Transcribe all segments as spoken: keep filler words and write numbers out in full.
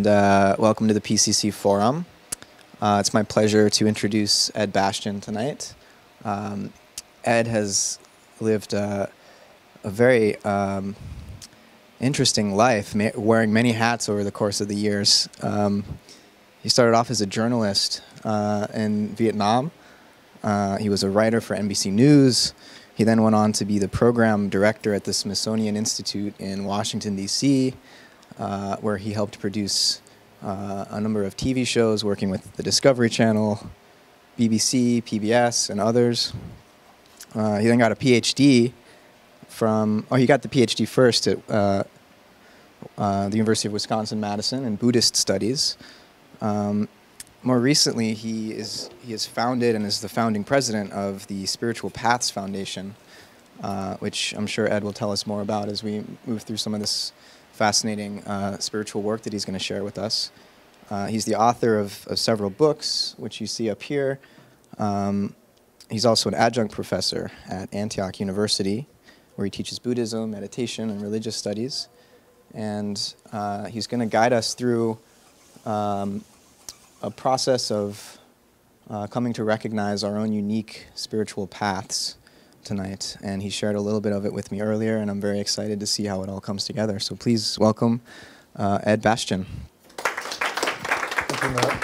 uh, welcome to the P C C Forum. Uh, it's my pleasure to introduce Ed Bastian tonight. Um, Ed has lived uh, a very um, interesting life, ma- wearing many hats over the course of the years. Um, he started off as a journalist uh, in Vietnam. Uh, he was a writer for N B C News. He then went on to be the program director at the Smithsonian Institute in Washington, D C, uh, where he helped produce uh, a number of T V shows, working with the Discovery Channel, B B C, P B S, and others. Uh, he then got a P H D from, oh, he got the P H D first at uh, uh, the University of Wisconsin-Madison in Buddhist Studies. Um, More recently, he is he has founded and is the founding president of the Spiritual Paths Foundation, uh, which I'm sure Ed will tell us more about as we move through some of this fascinating uh, spiritual work that he's going to share with us. Uh, he's the author of, of several books, which you see up here. Um, he's also an adjunct professor at Antioch University, where he teaches Buddhism, meditation, and religious studies. And uh, he's going to guide us through Um, a process of uh, coming to recognize our own unique spiritual paths tonight. And he shared a little bit of it with me earlier, and I'm very excited to see how it all comes together. So please welcome uh, Ed Bastian. Thank you, Matt.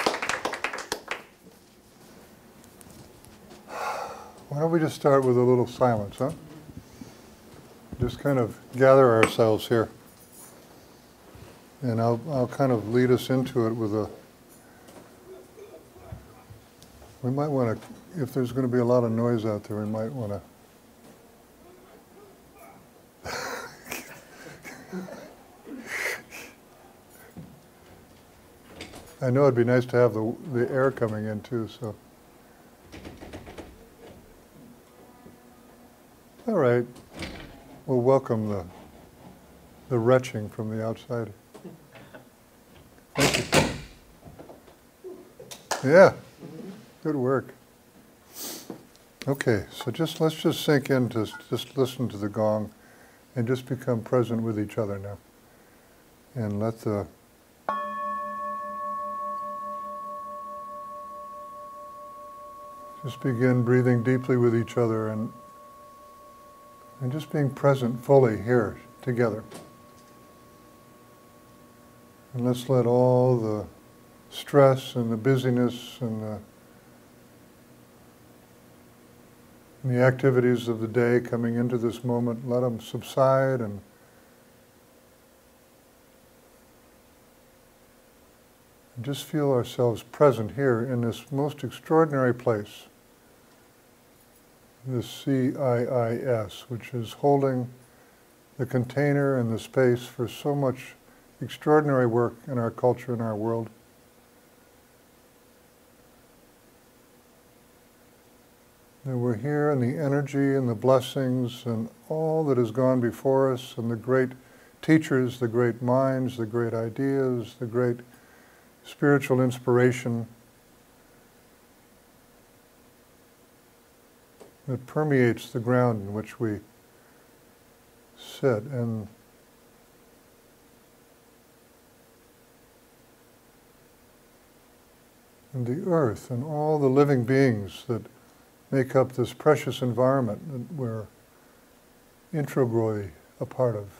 Why don't we just start with a little silence, huh? Just kind of gather ourselves here. And I'll, I'll kind of lead us into it with a We might want to, if there's going to be a lot of noise out there, we might want to. I know it'd be nice to have the the air coming in too, so. All right. We'll welcome the the retching from the outside. Thank you. Yeah. Good work. Okay, so just let's just sink in to just listen to the gong and just become present with each other now. And let the just begin breathing deeply with each other and and just being present fully here together. And let's let all the stress and the busyness and the And the activities of the day coming into this moment, let them subside and and just feel ourselves present here in this most extraordinary place, this C I I S, which is holding the container and the space for so much extraordinary work in our culture and our world. That we're here, and the energy and the blessings and all that has gone before us, and the great teachers, the great minds, the great ideas, the great spiritual inspiration that permeates the ground in which we sit, and and the earth and all the living beings that make up this precious environment that we're integrally a part of.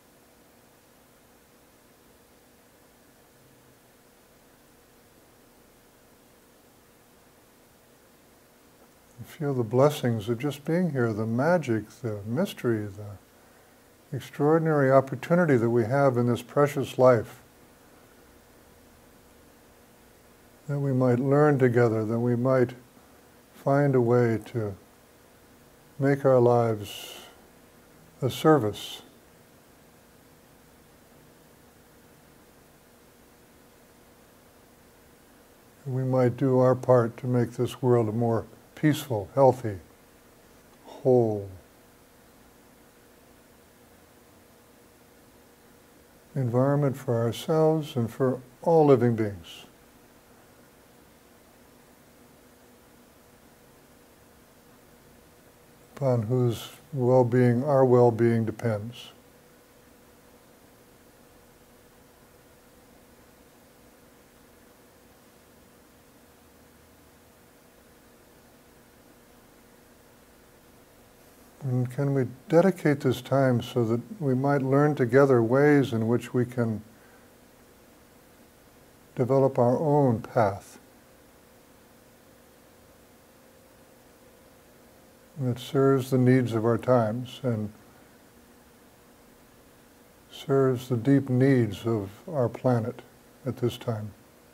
And feel the blessings of just being here, the magic, the mystery, the extraordinary opportunity that we have in this precious life. That we might learn together, that we might find a way to make our lives a service. We might do our part to make this world a more peaceful, healthy, whole environment for ourselves and for all living beings. Upon whose well-being our well-being depends. And can we dedicate this time so that we might learn together ways in which we can develop our own path that serves the needs of our times and serves the deep needs of our planet at this time.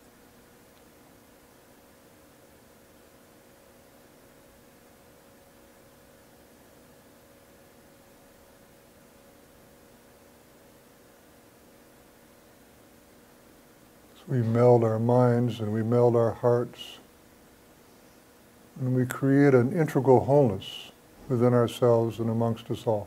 So we meld our minds and we meld our hearts and we create an integral wholeness within ourselves and amongst us all.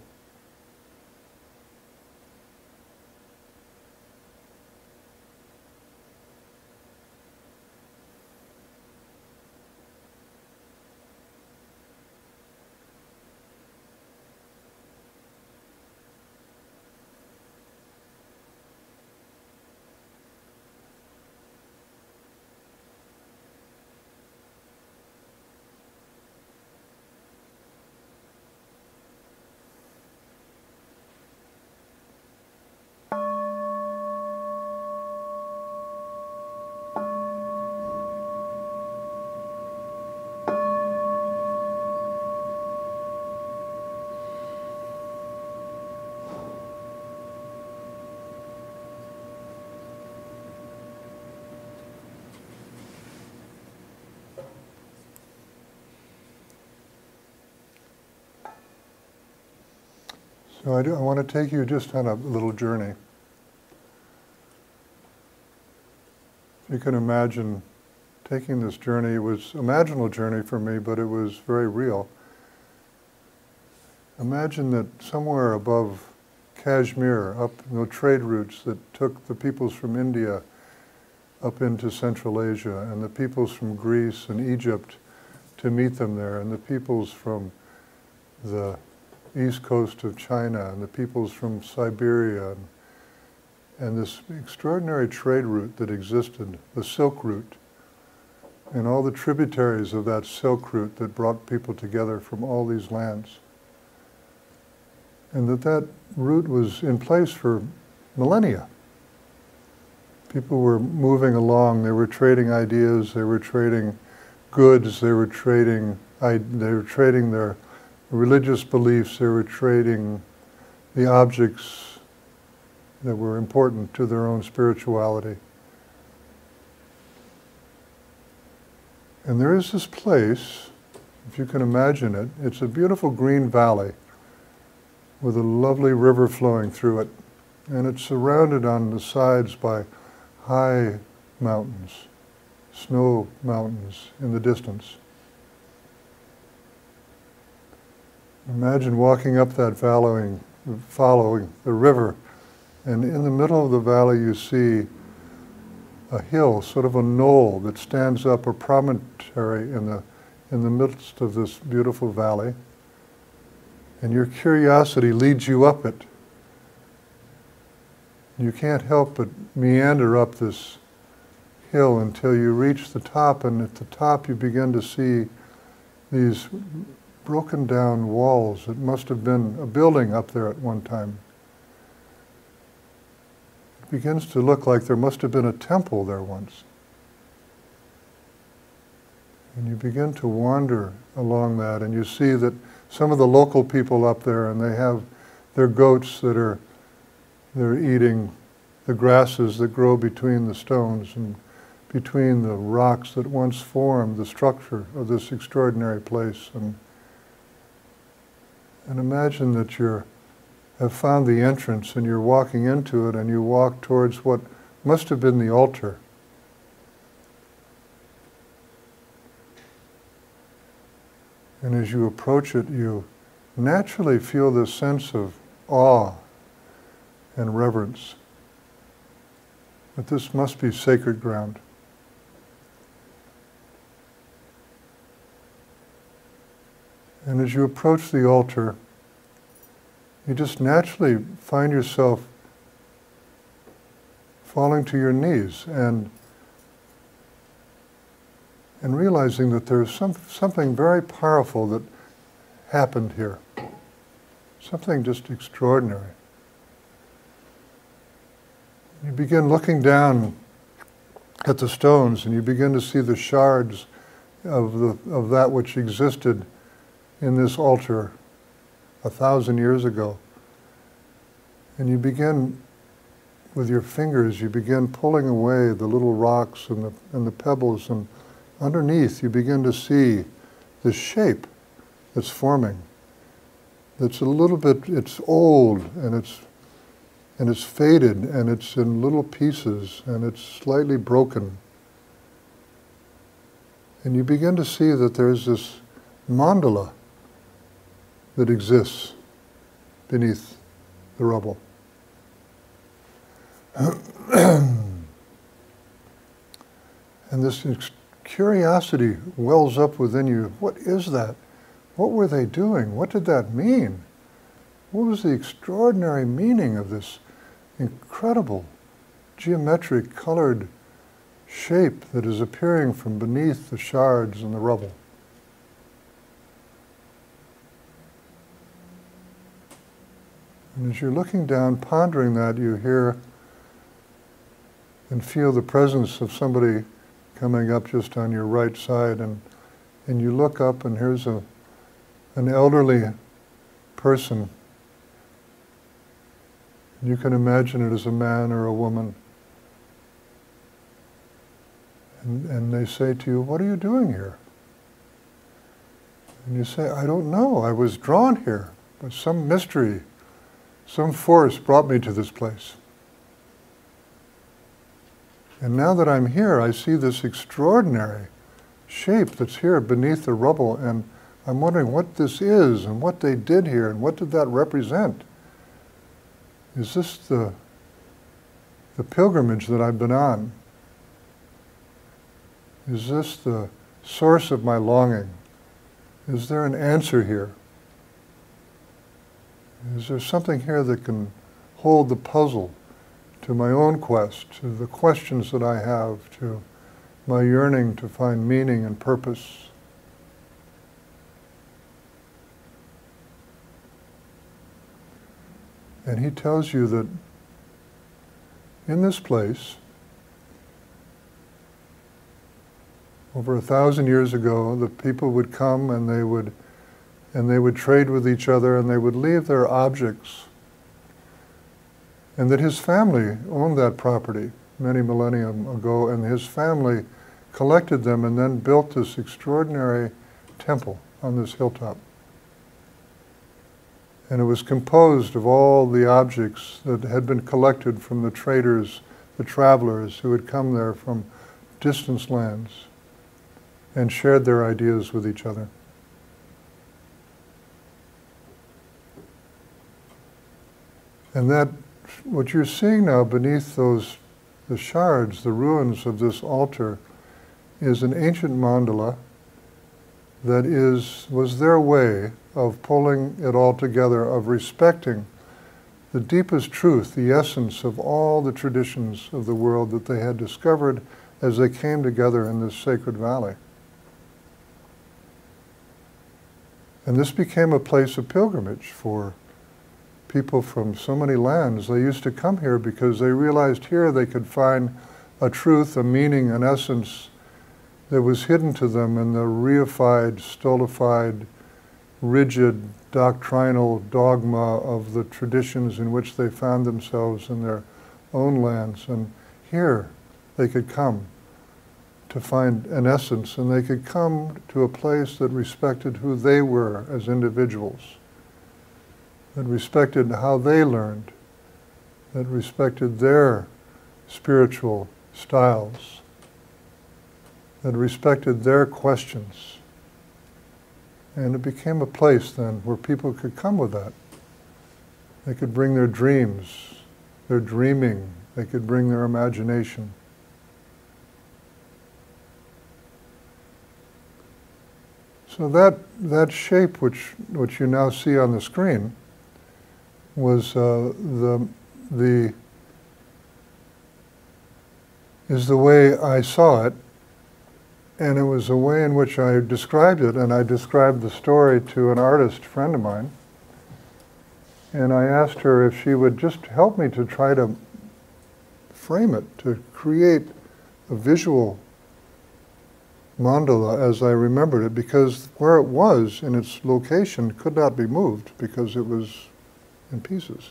So I, do, I want to take you just on a little journey. If you can imagine taking this journey, it was an imaginal journey for me, but it was very real. Imagine that somewhere above Kashmir, up the trade routes that took the peoples from India up into Central Asia, and the peoples from Greece and Egypt to meet them there, and the peoples from the east coast of China, and the peoples from Siberia, and, and this extraordinary trade route that existed, the Silk Route, and all the tributaries of that Silk Route that brought people together from all these lands. And that that route was in place for millennia. People were moving along, they were trading ideas, they were trading goods, they were trading, they were trading their religious beliefs, they were trading the objects that were important to their own spirituality. And there is this place, if you can imagine it, it's a beautiful green valley with a lovely river flowing through it, and it's surrounded on the sides by high mountains, snow mountains in the distance. Imagine walking up that valley, following the river, and in the middle of the valley you see a hill, sort of a knoll that stands up, a promontory in the, in the midst of this beautiful valley. And your curiosity leads you up it. You can't help but meander up this hill until you reach the top, and at the top you begin to see these broken down walls. It must have been a building up there at one time. It begins to look like there must have been a temple there once. And you begin to wander along that, and you see that some of the local people up there, and they have their goats that are they're eating the grasses that grow between the stones and between the rocks that once formed the structure of this extraordinary place. And And imagine that you have found the entrance and you're walking into it, and you walk towards what must have been the altar. And as you approach it, you naturally feel this sense of awe and reverence. That this must be sacred ground. And as you approach the altar, you just naturally find yourself falling to your knees and and realizing that there's some, something very powerful that happened here. something just extraordinary. You begin looking down at the stones and you begin to see the shards of, the, of that which existed in this altar a thousand years ago. And you begin, with your fingers, you begin pulling away the little rocks and the, and the pebbles, and underneath you begin to see this shape that's forming. That's a little bit, it's old, and it's and it's faded, and it's in little pieces, and it's slightly broken. And you begin to see that there's this mandala that exists beneath the rubble. And this curiosity wells up within you. What is that? What were they doing? What did that mean? What was the extraordinary meaning of this incredible geometric colored shape that is appearing from beneath the shards and the rubble? And as you're looking down, pondering that, you hear and feel the presence of somebody coming up just on your right side, and and you look up, and here's a an elderly person. You can imagine it as a man or a woman. And, and they say to you, "What are you doing here?" And you say, "I don't know. I was drawn here by some mystery. Some force brought me to this place. And now that I'm here, I see this extraordinary shape that's here beneath the rubble, and I'm wondering what this is and what they did here and what did that represent. Is this the, the pilgrimage that I've been on? Is this the source of my longing? Is there an answer here? Is there something here that can hold the puzzle to my own quest, to the questions that I have, to my yearning to find meaning and purpose?" And he tells you that in this place, over a thousand years ago, the people would come and they would and they would trade with each other, and they would leave their objects. And that his family owned that property many millennia ago, and his family collected them and then built this extraordinary temple on this hilltop. And it was composed of all the objects that had been collected from the traders, the travelers who had come there from distant lands and shared their ideas with each other. And that, what you're seeing now beneath those, the shards, the ruins of this altar, is an ancient mandala that is, was their way of pulling it all together, of respecting the deepest truth, the essence of all the traditions of the world that they had discovered as they came together in this sacred valley. And this became a place of pilgrimage for people from so many lands. They used to come here because they realized here they could find a truth, a meaning, an essence that was hidden to them in the reified, stultified, rigid, doctrinal dogma of the traditions in which they found themselves in their own lands. And here they could come to find an essence, and they could come to a place that respected who they were as individuals, that respected how they learned, that respected their spiritual styles, that respected their questions. And it became a place then where people could come with that. They could bring their dreams, their dreaming, they could bring their imagination. So that, that shape which, which you now see on the screen was uh, the, the, is the way I saw it, and it was the way in which I described it, and I described the story to an artist friend of mine. And I asked her if she would just help me to try to frame it, to create a visual mandala as I remembered it, because where it was in its location could not be moved because it was in pieces.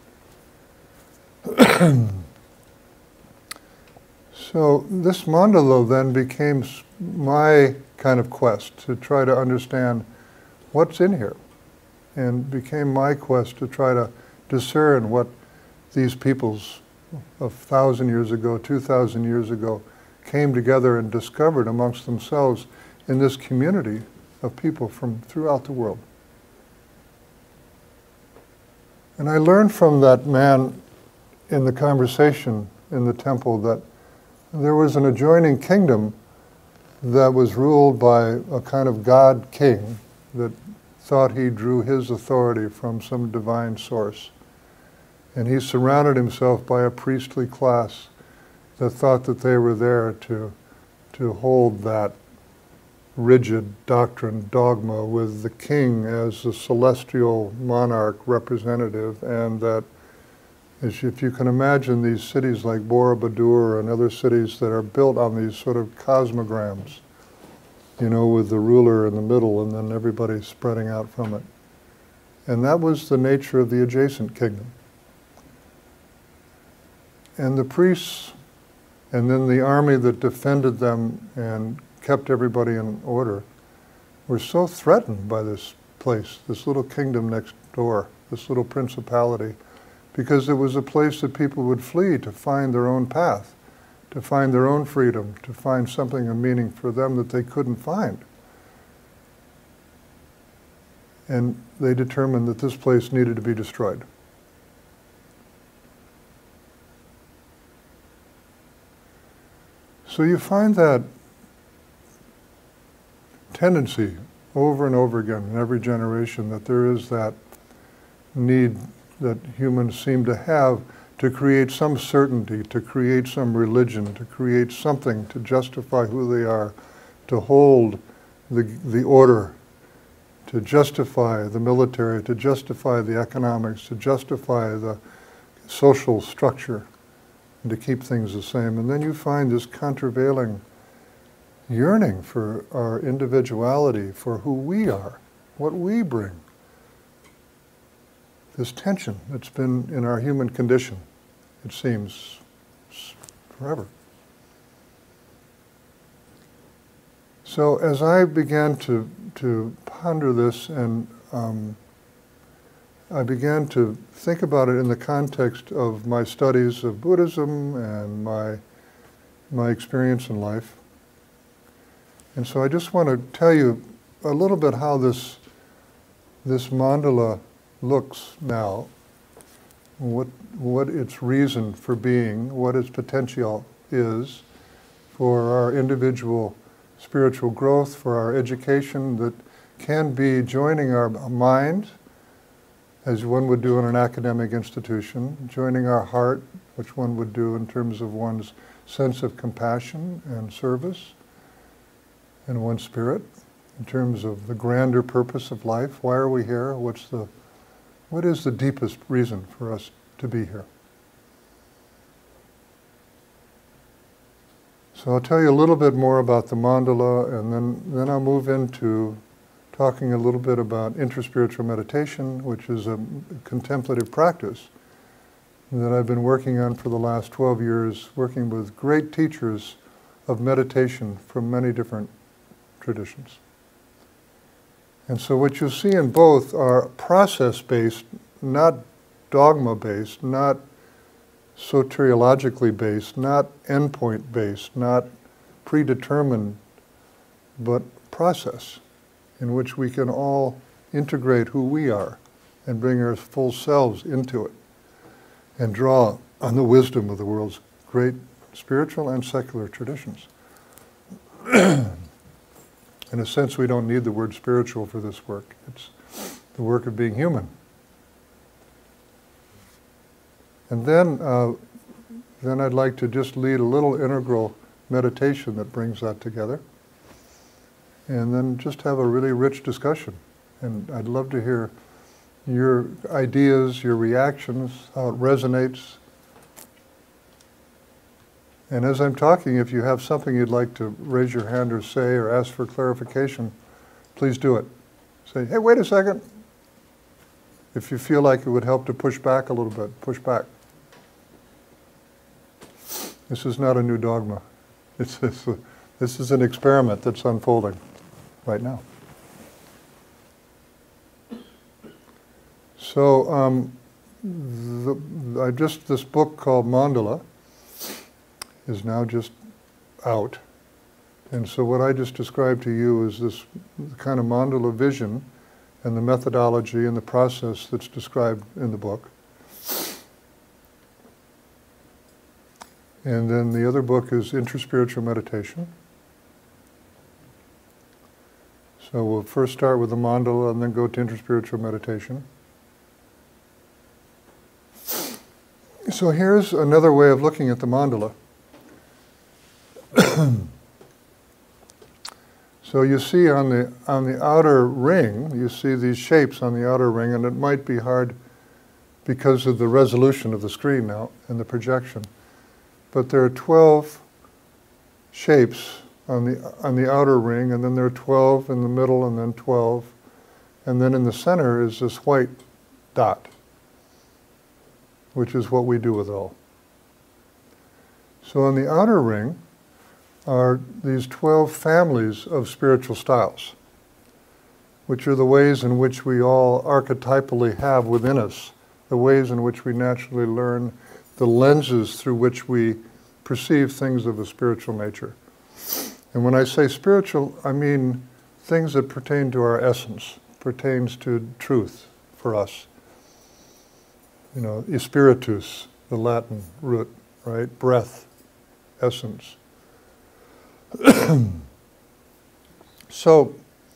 So this mandala then became my kind of quest to try to understand what's in here, and became my quest to try to discern what these peoples of a thousand years ago, two thousand years ago, came together and discovered amongst themselves in this community of people from throughout the world. And I learned from that man in the conversation in the temple that there was an adjoining kingdom that was ruled by a kind of god king that thought he drew his authority from some divine source. And he surrounded himself by a priestly class that thought that they were there to, to hold that rigid doctrine, dogma, with the king as the celestial monarch representative, and that, as if you can imagine these cities like Borobudur and other cities that are built on these sort of cosmograms, you know, with the ruler in the middle and then everybody spreading out from it. And that was the nature of the adjacent kingdom. And the priests, and then the army that defended them and kept everybody in order, were so threatened by this place, this little kingdom next door, this little principality, because it was a place that people would flee to find their own path, to find their own freedom, to find something of meaning for them that they couldn't find. And they determined that this place needed to be destroyed. So you find that tendency over and over again in every generation, that there is that need that humans seem to have to create some certainty, to create some religion, to create something to justify who they are, to hold the, the order, to justify the military, to justify the economics, to justify the social structure, and to keep things the same. And then you find this contravailing yearning for our individuality, for who we are, what we bring. This tension that's been in our human condition, it seems, forever. So as I began to, to ponder this, and um, I began to think about it in the context of my studies of Buddhism and my, my experience in life. And so I just want to tell you a little bit how this, this mandala looks now, what, what its reason for being, what its potential is for our individual spiritual growth, for our education that can be joining our mind, as one would do in an academic institution, joining our heart, which one would do in terms of one's sense of compassion and service, and one's spirit, in terms of the grander purpose of life. Why are we here? What's the What is the deepest reason for us to be here? So I'll tell you a little bit more about the mandala, and then, then I'll move into talking a little bit about InterSpiritual Meditation, which is a contemplative practice that I've been working on for the last twelve years, working with great teachers of meditation from many different traditions. And so what you see in both are process-based, not dogma-based, not soteriologically based, not endpoint-based, not predetermined, but process in which we can all integrate who we are and bring our full selves into it and draw on the wisdom of the world's great spiritual and secular traditions. In a sense, we don't need the word spiritual for this work. It's the work of being human. And then, uh, then I'd like to just lead a little integral meditation that brings that together. And then just have a really rich discussion. And I'd love to hear your ideas, your reactions, how it resonates. And as I'm talking, if you have something you'd like to raise your hand or say or ask for clarification, please do it. Say, hey, wait a second. If you feel like it would help to push back a little bit, push back. This is not a new dogma. It's, it's a, this is an experiment that's unfolding right now. So, um, the, I just, this book called Mandala is now just out. And so what I just described to you is this kind of mandala vision and the methodology and the process that's described in the book. And then the other book is InterSpiritual Meditation. So we'll first start with the mandala and then go to InterSpiritual Meditation. So here's another way of looking at the mandala. So you see on the on the outer ring, you see these shapes on the outer ring, and it might be hard because of the resolution of the screen now and the projection. But there are twelve shapes on the on the outer ring, and then there are twelve in the middle, and then twelve, and then in the center is this white dot, which is what we do with all. So on the outer ring are these twelve families of spiritual styles, which are the ways in which we all archetypally have within us, the ways in which we naturally learn, the lenses through which we perceive things of a spiritual nature. And when I say spiritual, I mean things that pertain to our essence, pertains to truth for us. You know, spiritus, the Latin root, right? Breath, essence. so,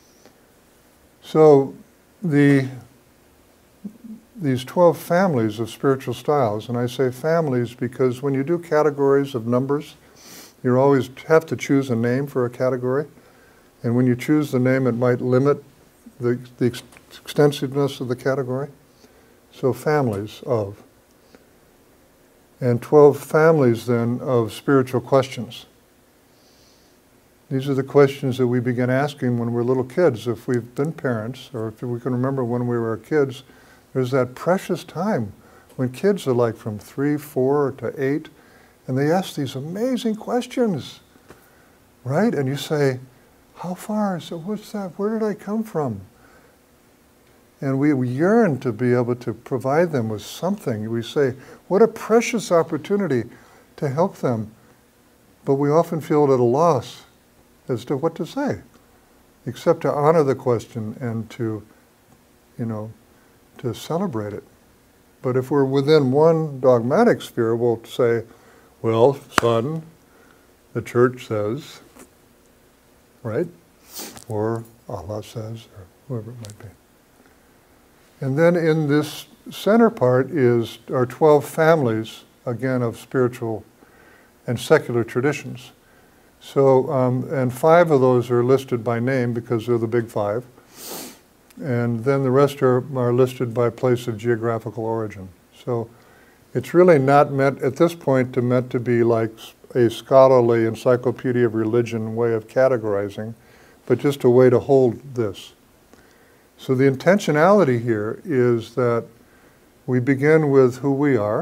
so the these twelve families of spiritual styles, and I say families because when you do categories of numbers, you always have to choose a name for a category, and when you choose the name, it might limit the the ex extensiveness of the category. So families of, and twelve families then of spiritual questions. These are the questions that we begin asking when we're little kids. If we've been parents, or if we can remember when we were kids, there's that precious time when kids are like from three, four to eight, and they ask these amazing questions, right? And you say, how far? So what's that? Where did I come from? And we yearn to be able to provide them with something. We say, what a precious opportunity to help them. But we often feel at a loss as to what to say, except to honor the question and to, you know, to celebrate it. But if we're within one dogmatic sphere, we'll say, well, son, the church says, right? Or Allah says, or whoever it might be. And then in this center part is our twelve families, again, of spiritual and secular traditions. So, um, and five of those are listed by name because they're the big five. And then the rest are, are listed by place of geographical origin. So it's really not meant, at this point, to meant to be like a scholarly encyclopedia of religion way of categorizing, but just a way to hold this. So the intentionality here is that we begin with who we are,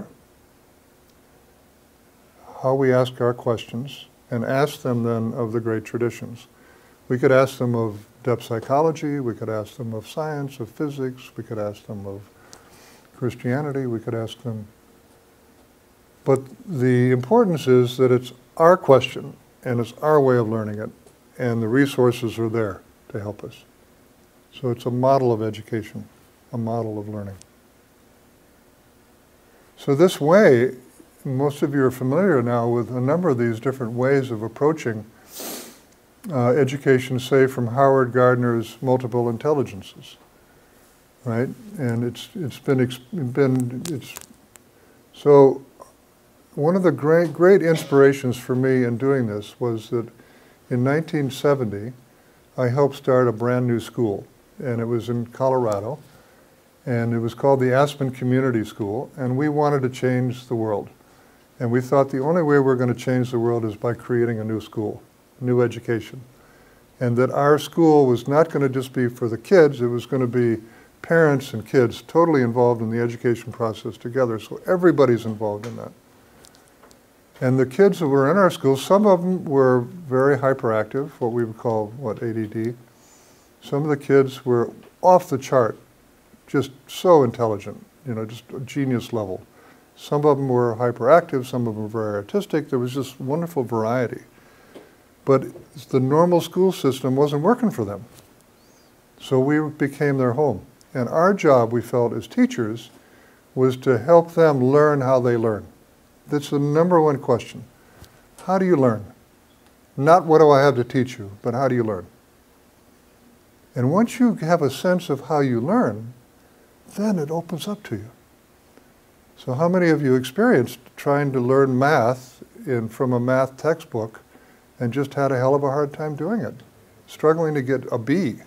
how we ask our questions, and ask them then of the great traditions. We could ask them of depth psychology, we could ask them of science, of physics, we could ask them of Christianity, we could ask them. But the importance is that it's our question, and it's our way of learning it, and the resources are there to help us. So it's a model of education, a model of learning. So this way, most of you are familiar now with a number of these different ways of approaching uh, education, say from Howard Gardner's Multiple Intelligences, right? And it's it's been ex been it's so one of the great great inspirations for me in doing this was that in nineteen seventy I helped start a brand new school, and it was in Colorado, And it was called the Aspen Community School, and we wanted to change the world. And we thought the only way we're going to change the world is by creating a new school, new education. And that our school was not going to just be for the kids, it was going to be parents and kids totally involved in the education process together, so everybody's involved in that. And the kids that were in our school, some of them were very hyperactive, what we would call, what, A D D. Some of the kids were off the chart, just so intelligent, you know, just a genius level. Some of them were hyperactive, some of them were very artistic. There was just wonderful variety. But the normal school system wasn't working for them. So we became their home. And our job, we felt, as teachers, was to help them learn how they learn. That's the number one question. How do you learn? Not what do I have to teach you, but how do you learn? And once you have a sense of how you learn, then it opens up to you. So how many of you experienced trying to learn math in, from a math textbook and just had a hell of a hard time doing it? Struggling to get a B,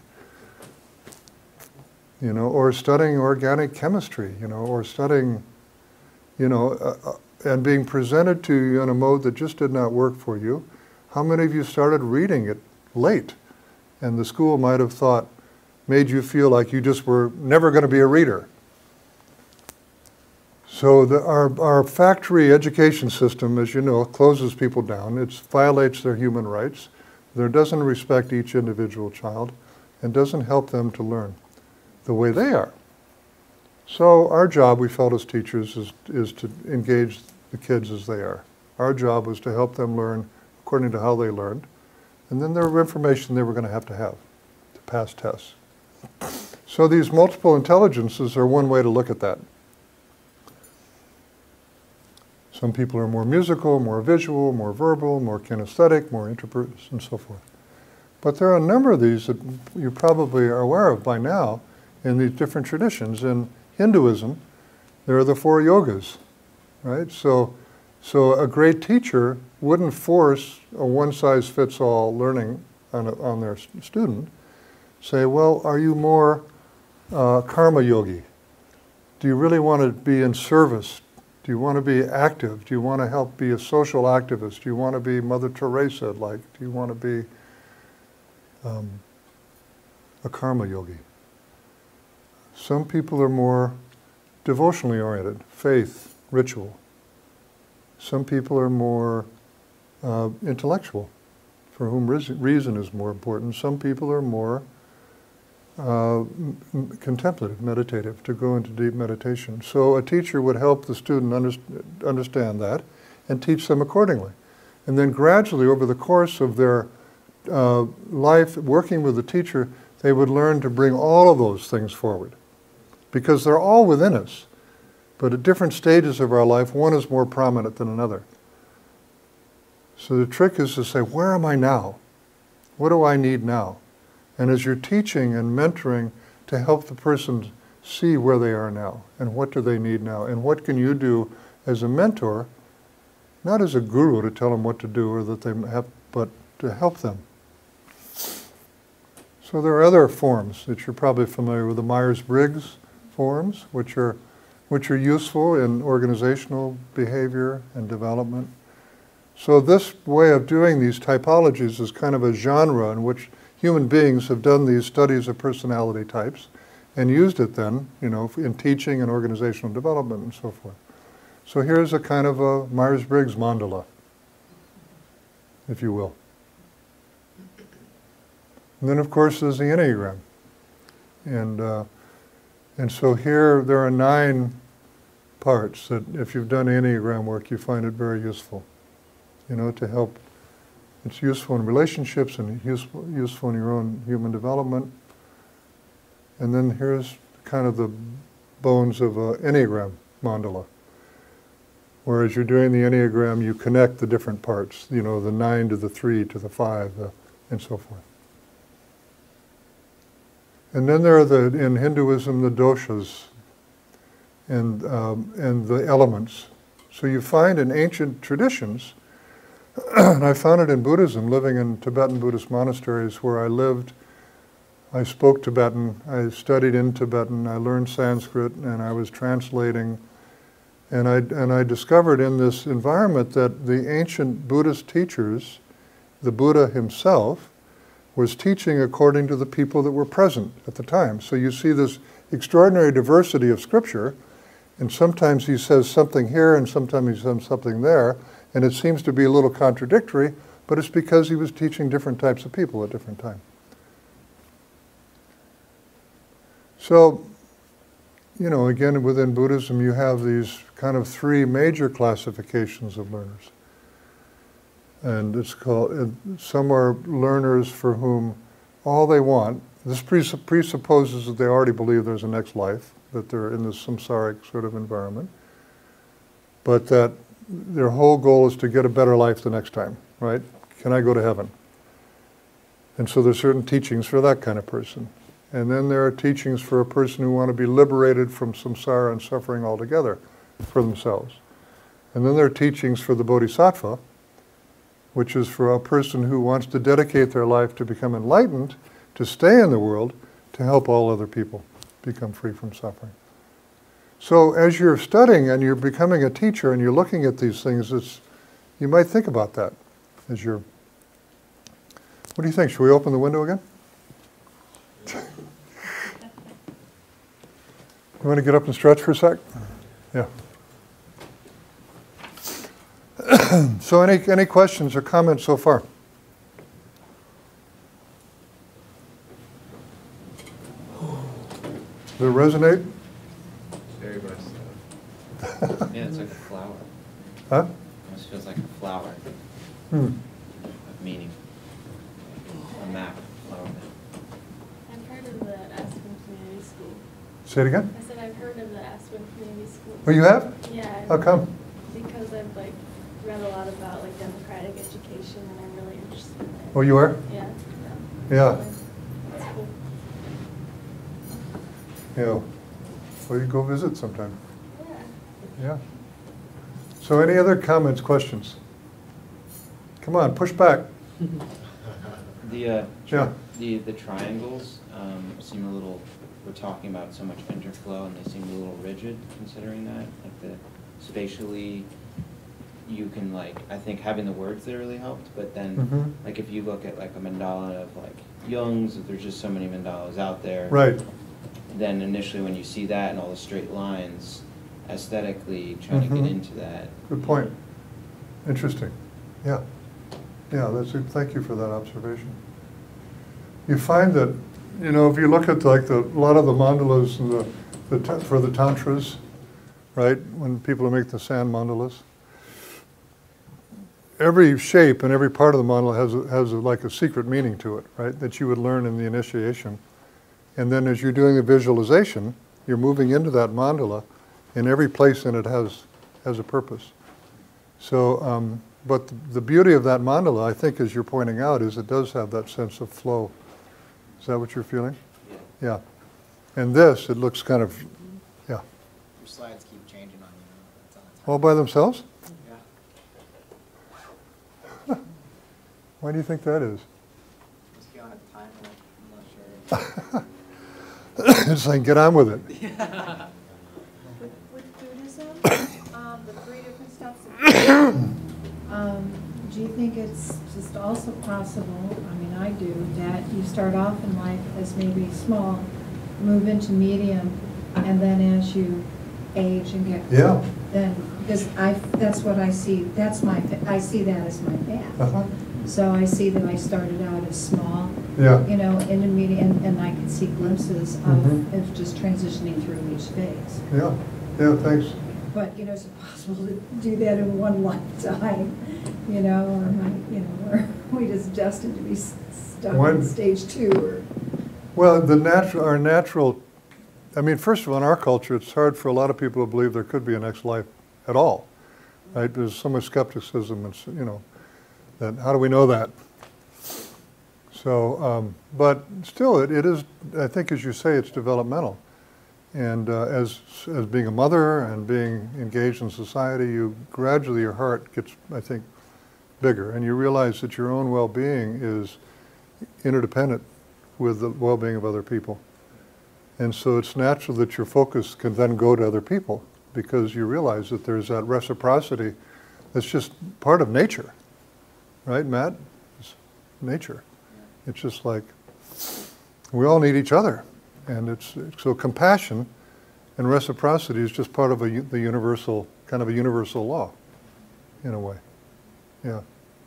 you know, or studying organic chemistry, you know, or studying, you know, uh, and being presented to you in a mode that just did not work for you. How many of you started reading it late? And the school might have thought, made you feel like you just were never going to be a reader. So the, our, our factory education system, as you know, closes people down. It violates their human rights. There doesn't respect each individual child and doesn't help them to learn the way they are. So our job, we felt as teachers, is, is to engage the kids as they are. Our job was to help them learn according to how they learned. And then there were information they were going to have to have to pass tests. So these multiple intelligences are one way to look at that. Some people are more musical, more visual, more verbal, more kinesthetic, more interpersonal, and so forth. But there are a number of these that you probably are aware of by now in these different traditions. In Hinduism, there are the four yogas, right? So, so a great teacher wouldn't force a one-size-fits-all learning on, a, on their student. Say, well, are you more uh, karma yogi? Do you really want to be in service? Do you want to be active? Do you want to help be a social activist? Do you want to be Mother Teresa-like? Do you want to be um, a karma yogi? Some people are more devotionally oriented, faith, ritual. Some people are more uh, intellectual, for whom reason is more important. Some people are more uh, m- contemplative, meditative, to go into deep meditation. So a teacher would help the student under- understand that and teach them accordingly. And then gradually, over the course of their uh, life working with the teacher, they would learn to bring all of those things forward. Because they're all within us. But at different stages of our life, one is more prominent than another. So the trick is to say, where am I now? What do I need now? And as you're teaching and mentoring, to help the person see where they are now, and what do they need now, and what can you do as a mentor, not as a guru to tell them what to do or that they have, but to help them. So there are other forms that you're probably familiar with, the Myers-Briggs forms, which are which are useful in organizational behavior and development. So this way of doing these typologies is kind of a genre in which human beings have done these studies of personality types and used it then, you know, in teaching and organizational development and so forth. So here's a kind of a Myers-Briggs mandala, if you will. And then of course there's the Enneagram. And uh, And so here there are nine parts that if you've done Enneagram work, you find it very useful, you know, to help. It's useful in relationships and useful, useful in your own human development. And then here's kind of the bones of a Enneagram mandala. Whereas you're doing the Enneagram, you connect the different parts, you know, the nine to the three to the five, the, and so forth. And then there are the, in Hinduism, the doshas and, um, and the elements. So you find in ancient traditions, and I found it in Buddhism, living in Tibetan Buddhist monasteries where I lived I spoke Tibetan, I studied in Tibetan, I learned Sanskrit, and I was translating. And I, and I discovered in this environment that the ancient Buddhist teachers, the Buddha himself, was teaching according to the people that were present at the time. So you see this extraordinary diversity of scripture, and sometimes he says something here and sometimes he says something there, and it seems to be a little contradictory, but it's because he was teaching different types of people at different times. So, you know, again, within Buddhism, you have these kind of three major classifications of learners. And it's called, some are learners for whom all they want, this presupposes that they already believe there's a next life, that they're in this samsaric sort of environment, but that their whole goal is to get a better life the next time, right? Can I go to heaven? And so there's certain teachings for that kind of person. And then there are teachings for a person who want to be liberated from samsara and suffering altogether for themselves. And then there are teachings for the bodhisattva, which is for a person who wants to dedicate their life to become enlightened, to stay in the world, to help all other people become free from suffering. So as you're studying and you're becoming a teacher and you're looking at these things, it's, you might think about that as you're... What do you think? Should we open the window again? You want to get up and stretch for a sec? Yeah. So any, any questions or comments so far? Does it resonate? Very versatile. Yeah, it's like a flower. Huh? It almost feels like a flower Hmm. of meaning. A map, flower map. I've heard of the Aspen Community School. Say it again? I said I've heard of the Aspen Community School. Oh, you have? Yeah. How come? Because I've like read a lot about like democratic education and I'm really interested in it. Oh, you are? Yeah. Yeah. That's cool. Yeah. Well, you go visit sometime. Yeah. Yeah. So any other comments, questions? Come on, push back. The, uh, Yeah. the, the triangles um, seem a little, we're talking about so much interflow and they seem a little rigid considering that. Like the spatially, you can like, I think having the words there really helped, but then Mhm. like if you look at like a mandala of like Jung's, if there's just so many mandalas out there. Right. Then initially when you see that and all the straight lines, aesthetically trying to Mhm. get into that. Good point. Interesting. Yeah. Yeah, that's it. Thank you for that observation. You find that, you know, if you look at like the, a lot of the mandalas and the, the ta- for the tantras, right, when people make the sand mandalas, every shape and every part of the mandala has, a, has a, like a secret meaning to it, right, that you would learn in the initiation. And then as you're doing the visualization, you're moving into that mandala, and every place in it has, has a purpose. So, um, but the, the beauty of that mandala, I think, as you're pointing out, is it does have that sense of flow. Is that what you're feeling? Yeah. Yeah. And this, it looks kind of, yeah. Your slides keep changing on you. It's all the time. All by themselves? Yeah. Why do you think that is? Just be on a timer. I'm not sure. It's like, get on with it. With, with Buddhism, um, the three different steps of um, do you think it's just also possible, I mean, I do, that you start off in life as maybe small, move into medium, and then as you age and get Yeah. old, then, because I, that's what I see, that's my, I see that as my path. Uh-huh. So I see that I started out as small, Yeah. you know, intermediate, and, and I could see glimpses of, Mhm. of just transitioning through each phase. Yeah. Yeah, thanks. But, you know, is it possible to do that in one lifetime, you know, or, am I, you know, or are we just destined to be s- stuck When- in stage two? Or Well, the natural, our natural, I mean, first of all, in our culture, it's hard for a lot of people to believe there could be a next life at all, right? There's so much skepticism, and, you know, that how do we know that? So, um, but still, it, it is, I think, as you say, it's developmental. And uh, as, as being a mother and being engaged in society, you gradually, your heart gets, I think, bigger. And you realize that your own well-being is interdependent with the well-being of other people. And so it's natural that your focus can then go to other people, because you realize that there's that reciprocity that's just part of nature. Right, Matt? It's nature. It's just like we all need each other. And it's so compassion and reciprocity is just part of a, the universal, kind of a universal law, in a way. Yeah.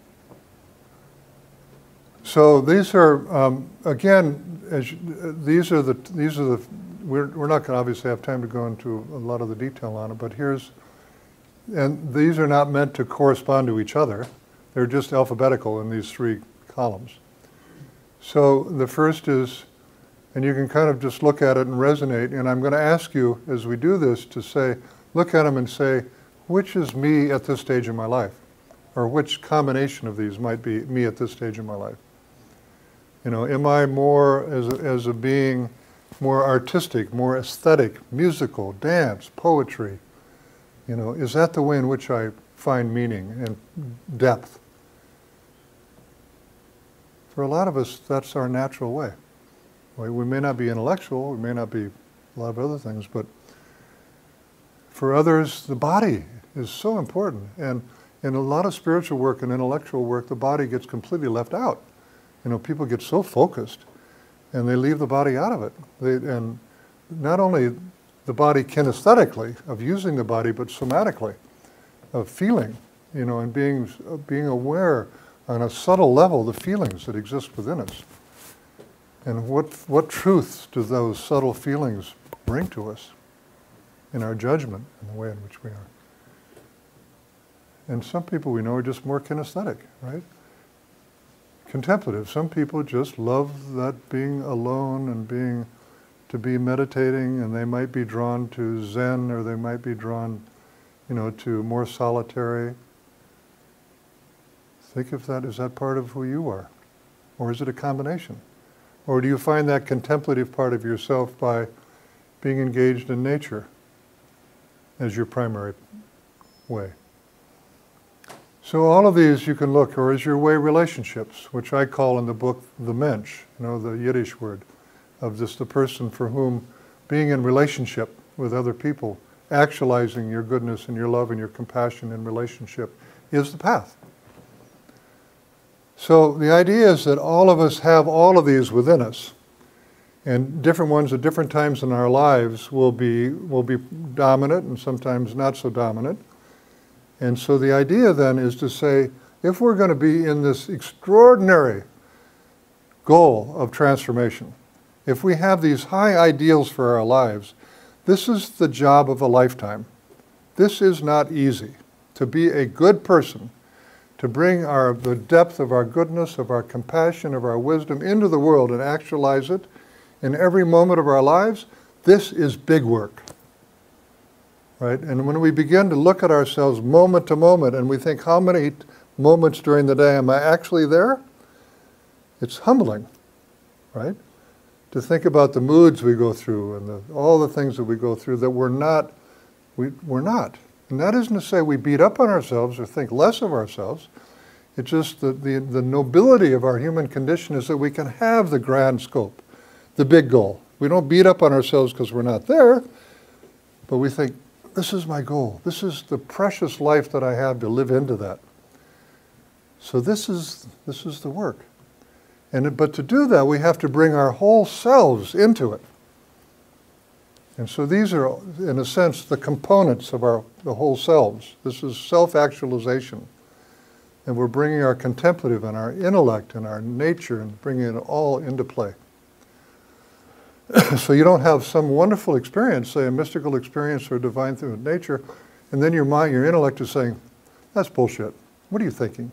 So these are, um, again, as you, these are the, these are the, we're, we're not going to obviously have time to go into a lot of the detail on it, but here's, and these are not meant to correspond to each other. They're just alphabetical in these three columns. So the first is, and you can kind of just look at it and resonate, and I'm going to ask you as we do this to say, look at them and say, which is me at this stage in my life? Or which combination of these might be me at this stage in my life? You know, am I more as a, as a being more artistic, more aesthetic, musical, dance, poetry? You know, is that the way in which I find meaning and depth? For a lot of us, that's our natural way. We may not be intellectual, we may not be a lot of other things, but for others, the body is so important. And in a lot of spiritual work and intellectual work, the body gets completely left out. You know, people get so focused, and they leave the body out of it. They, and not only the body kinesthetically, of using the body, but somatically, of feeling, you know, and being, being aware on a subtle level the feelings that exist within us. And what, what truths do those subtle feelings bring to us in our judgment and the way in which we are? And some people we know are just more kinesthetic, right? Contemplative. Some people just love that being alone and being, to be meditating, and they might be drawn to Zen, or they might be drawn, you know, to more solitary. Think if that, is that part of who you are? Or is it a combination? Or do you find that contemplative part of yourself by being engaged in nature as your primary way? So all of these you can look, or as your way relationships, which I call in the book the Mensch, you know, the Yiddish word, of just the person for whom being in relationship with other people, actualizing your goodness and your love and your compassion in relationship is the path. So the idea is that all of us have all of these within us, and different ones at different times in our lives will be, will be dominant and sometimes not so dominant. And so the idea then is to say, if we're going to be in this extraordinary goal of transformation, if we have these high ideals for our lives, this is the job of a lifetime. This is not easy. To be a good person, to bring our, the depth of our goodness, of our compassion, of our wisdom into the world and actualize it in every moment of our lives, this is big work. Right? And when we begin to look at ourselves moment to moment and we think, how many moments during the day am I actually there? It's humbling, right? To think about the moods we go through and the, all the things that we go through that we're not, we, we're not. And that isn't to say we beat up on ourselves or think less of ourselves. It's just that the, the nobility of our human condition is that we can have the grand scope, the big goal. We don't beat up on ourselves because we're not there, but we think, this is my goal. This is the precious life that I have to live into that. So this is, this is the work. And, but to do that, we have to bring our whole selves into it. And so these are, in a sense, the components of our the whole selves. This is self-actualization. And we're bringing our contemplative and our intellect and our nature and bringing it all into play. So you don't have some wonderful experience, say a mystical experience or a divine thing with nature, and then your mind, your intellect is saying, that's bullshit. What are you thinking?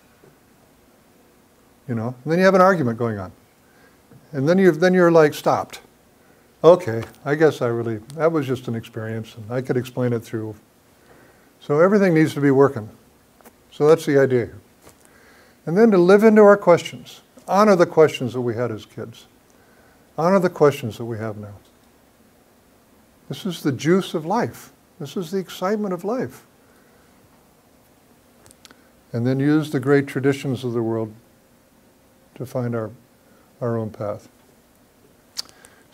You know, and then you have an argument going on. And then, you've, then you're like, stopped. Okay, I guess I really, that was just an experience, and I could explain it through. So everything needs to be working. So that's the idea here. And then to live into our questions. Honor the questions that we had as kids. Honor the questions that we have now. This is the juice of life. This is the excitement of life. And then use the great traditions of the world to find our, our own path.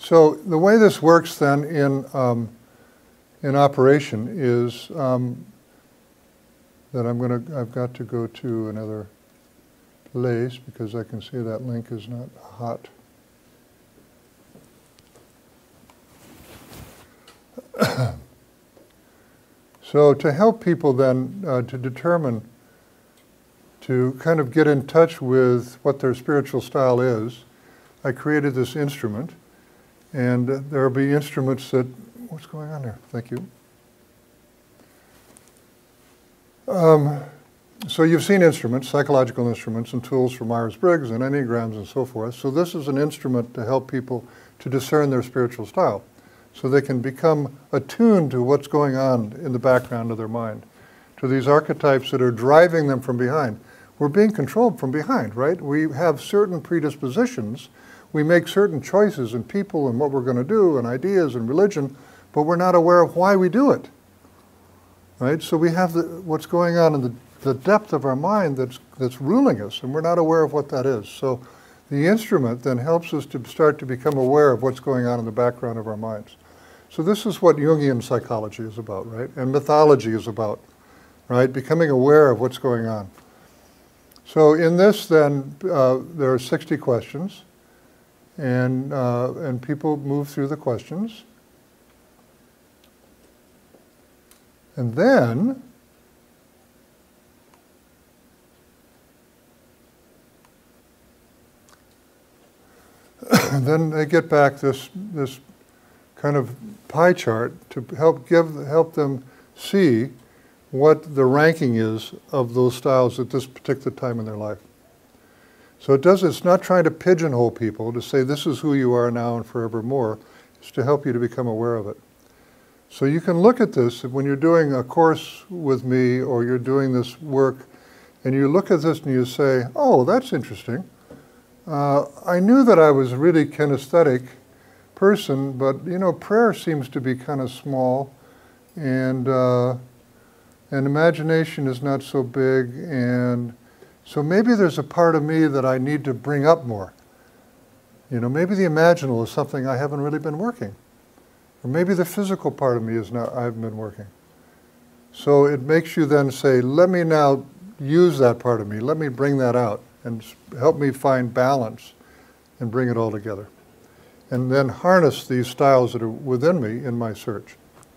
So the way this works then in, um, in operation is um, that I'm going to, I've got to go to another place because I can see that link is not hot. So to help people then uh, to determine, to kind of get in touch with what their spiritual style is, I created this instrument. And uh, there will be instruments that, what's going on there? Thank you. Um, so you've seen instruments, psychological instruments and tools for Myers-Briggs and Enneagrams and so forth. So this is an instrument to help people to discern their spiritual style, so they can become attuned to what's going on in the background of their mind, to these archetypes that are driving them from behind. We're being controlled from behind, right? We have certain predispositions. We make certain choices in people and what we're going to do and ideas and religion, but we're not aware of why we do it, right? So we have the, what's going on in the, the depth of our mind that's, that's ruling us, and we're not aware of what that is. So the instrument then helps us to start to become aware of what's going on in the background of our minds. So this is what Jungian psychology is about, right? And mythology is about, right? Becoming aware of what's going on. So in this then, uh, there are sixty questions, and, uh, and people move through the questions. And then, then they get back this, this kind of pie chart to help give help them see what the ranking is of those styles at this particular time in their life. So it does, it's not trying to pigeonhole people to say this is who you are now and forevermore. It's to help you to become aware of it. So you can look at this when you're doing a course with me or you're doing this work, and you look at this and you say, oh, that's interesting. Uh, I knew that I was really kinesthetic person, but you know, prayer seems to be kind of small, and uh, and imagination is not so big, and so maybe there's a part of me that I need to bring up more. You know, maybe the imaginal is something I haven't really been working, or maybe the physical part of me is not I haven't been working. So it makes you then say, let me now use that part of me. Let me bring that out and help me find balance and bring it all together. And then harness these styles that are within me in my search.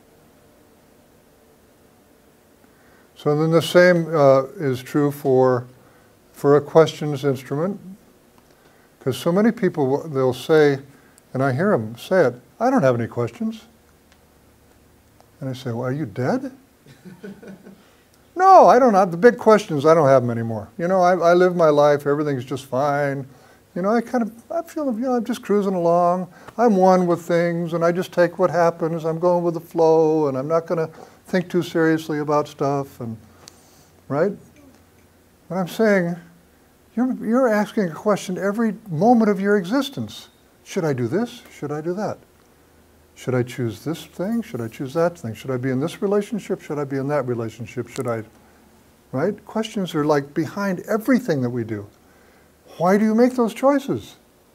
So then the same uh, is true for, for a questions instrument. Because so many people, they'll say, and I hear them say it, I don't have any questions. And I say, well, are you dead? No, I don't have the big questions. I don't have them anymore. You know, I, I live my life. Everything's just fine. You know, I kind of, I feel, you know, I'm just cruising along. I'm one with things, and I just take what happens. I'm going with the flow, and I'm not going to think too seriously about stuff, and, right? But I'm saying, you're, you're asking a question every moment of your existence. Should I do this? Should I do that? Should I choose this thing? Should I choose that thing? Should I be in this relationship? Should I be in that relationship? Should I, right? Questions are like behind everything that we do. Why do you make those choices?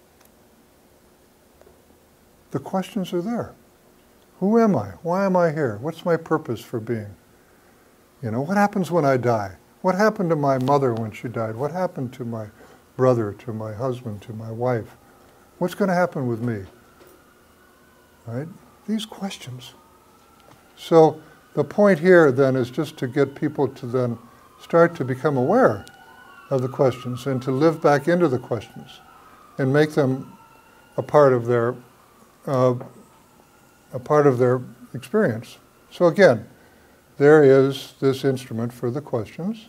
The questions are there. Who am I? Why am I here? What's my purpose for being? You know, what happens when I die? What happened to my mother when she died? What happened to my brother, to my husband, to my wife? What's going to happen with me? Right? These questions. So the point here then is just to get people to then start to become aware of the questions and to live back into the questions and make them a part of their uh, a part of their experience. So again, there is this instrument for the questions.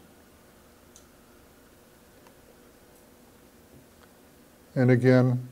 And again,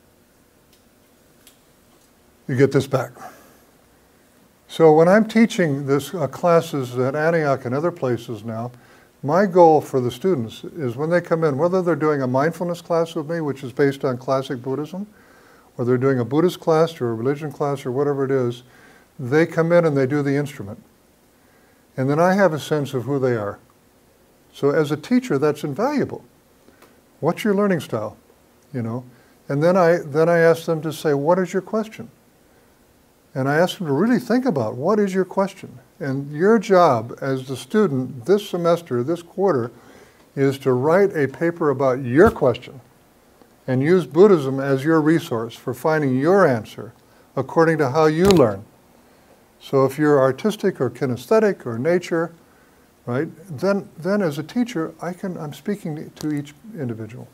you get this back. So when I'm teaching this uh, classes at Antioch and other places now, my goal for the students is when they come in, whether they're doing a mindfulness class with me, which is based on classic Buddhism, or they're doing a Buddhist class or a religion class or whatever it is, they come in and they do the instrument. And then I have a sense of who they are. So as a teacher, that's invaluable. What's your learning style? You know, And then I, then I asked them to say, what is your question? And I asked them to really think about, what is your question? And your job as the student this semester, this quarter, is to write a paper about your question and use Buddhism as your resource for finding your answer according to how you learn. So if you're artistic or kinesthetic or nature, right, then, then as a teacher, I can, I'm speaking to each individual.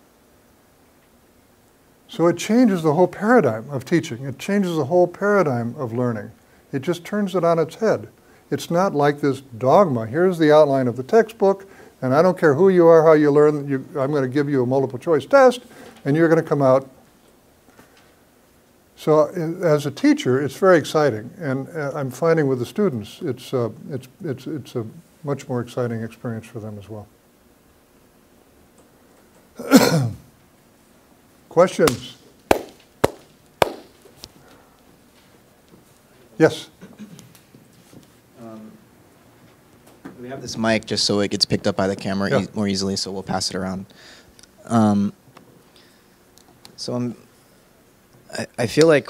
So it changes the whole paradigm of teaching. It changes the whole paradigm of learning. It just turns it on its head. It's not like this dogma. Here's the outline of the textbook, and I don't care who you are, how you learn, you, I'm going to give you a multiple choice test, and you're going to come out. So as a teacher, it's very exciting, and uh, I'm finding with the students, it's, uh, it's, it's, it's a much more exciting experience for them as well. Questions? Yes? Um, we have this mic just so it gets picked up by the camera Yeah. e more easily, so we'll pass it around. Um, so I'm, I, I feel like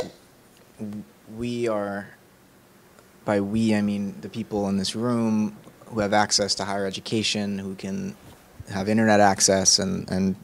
we are, by we I mean the people in this room who have access to higher education, who can have internet access, and, and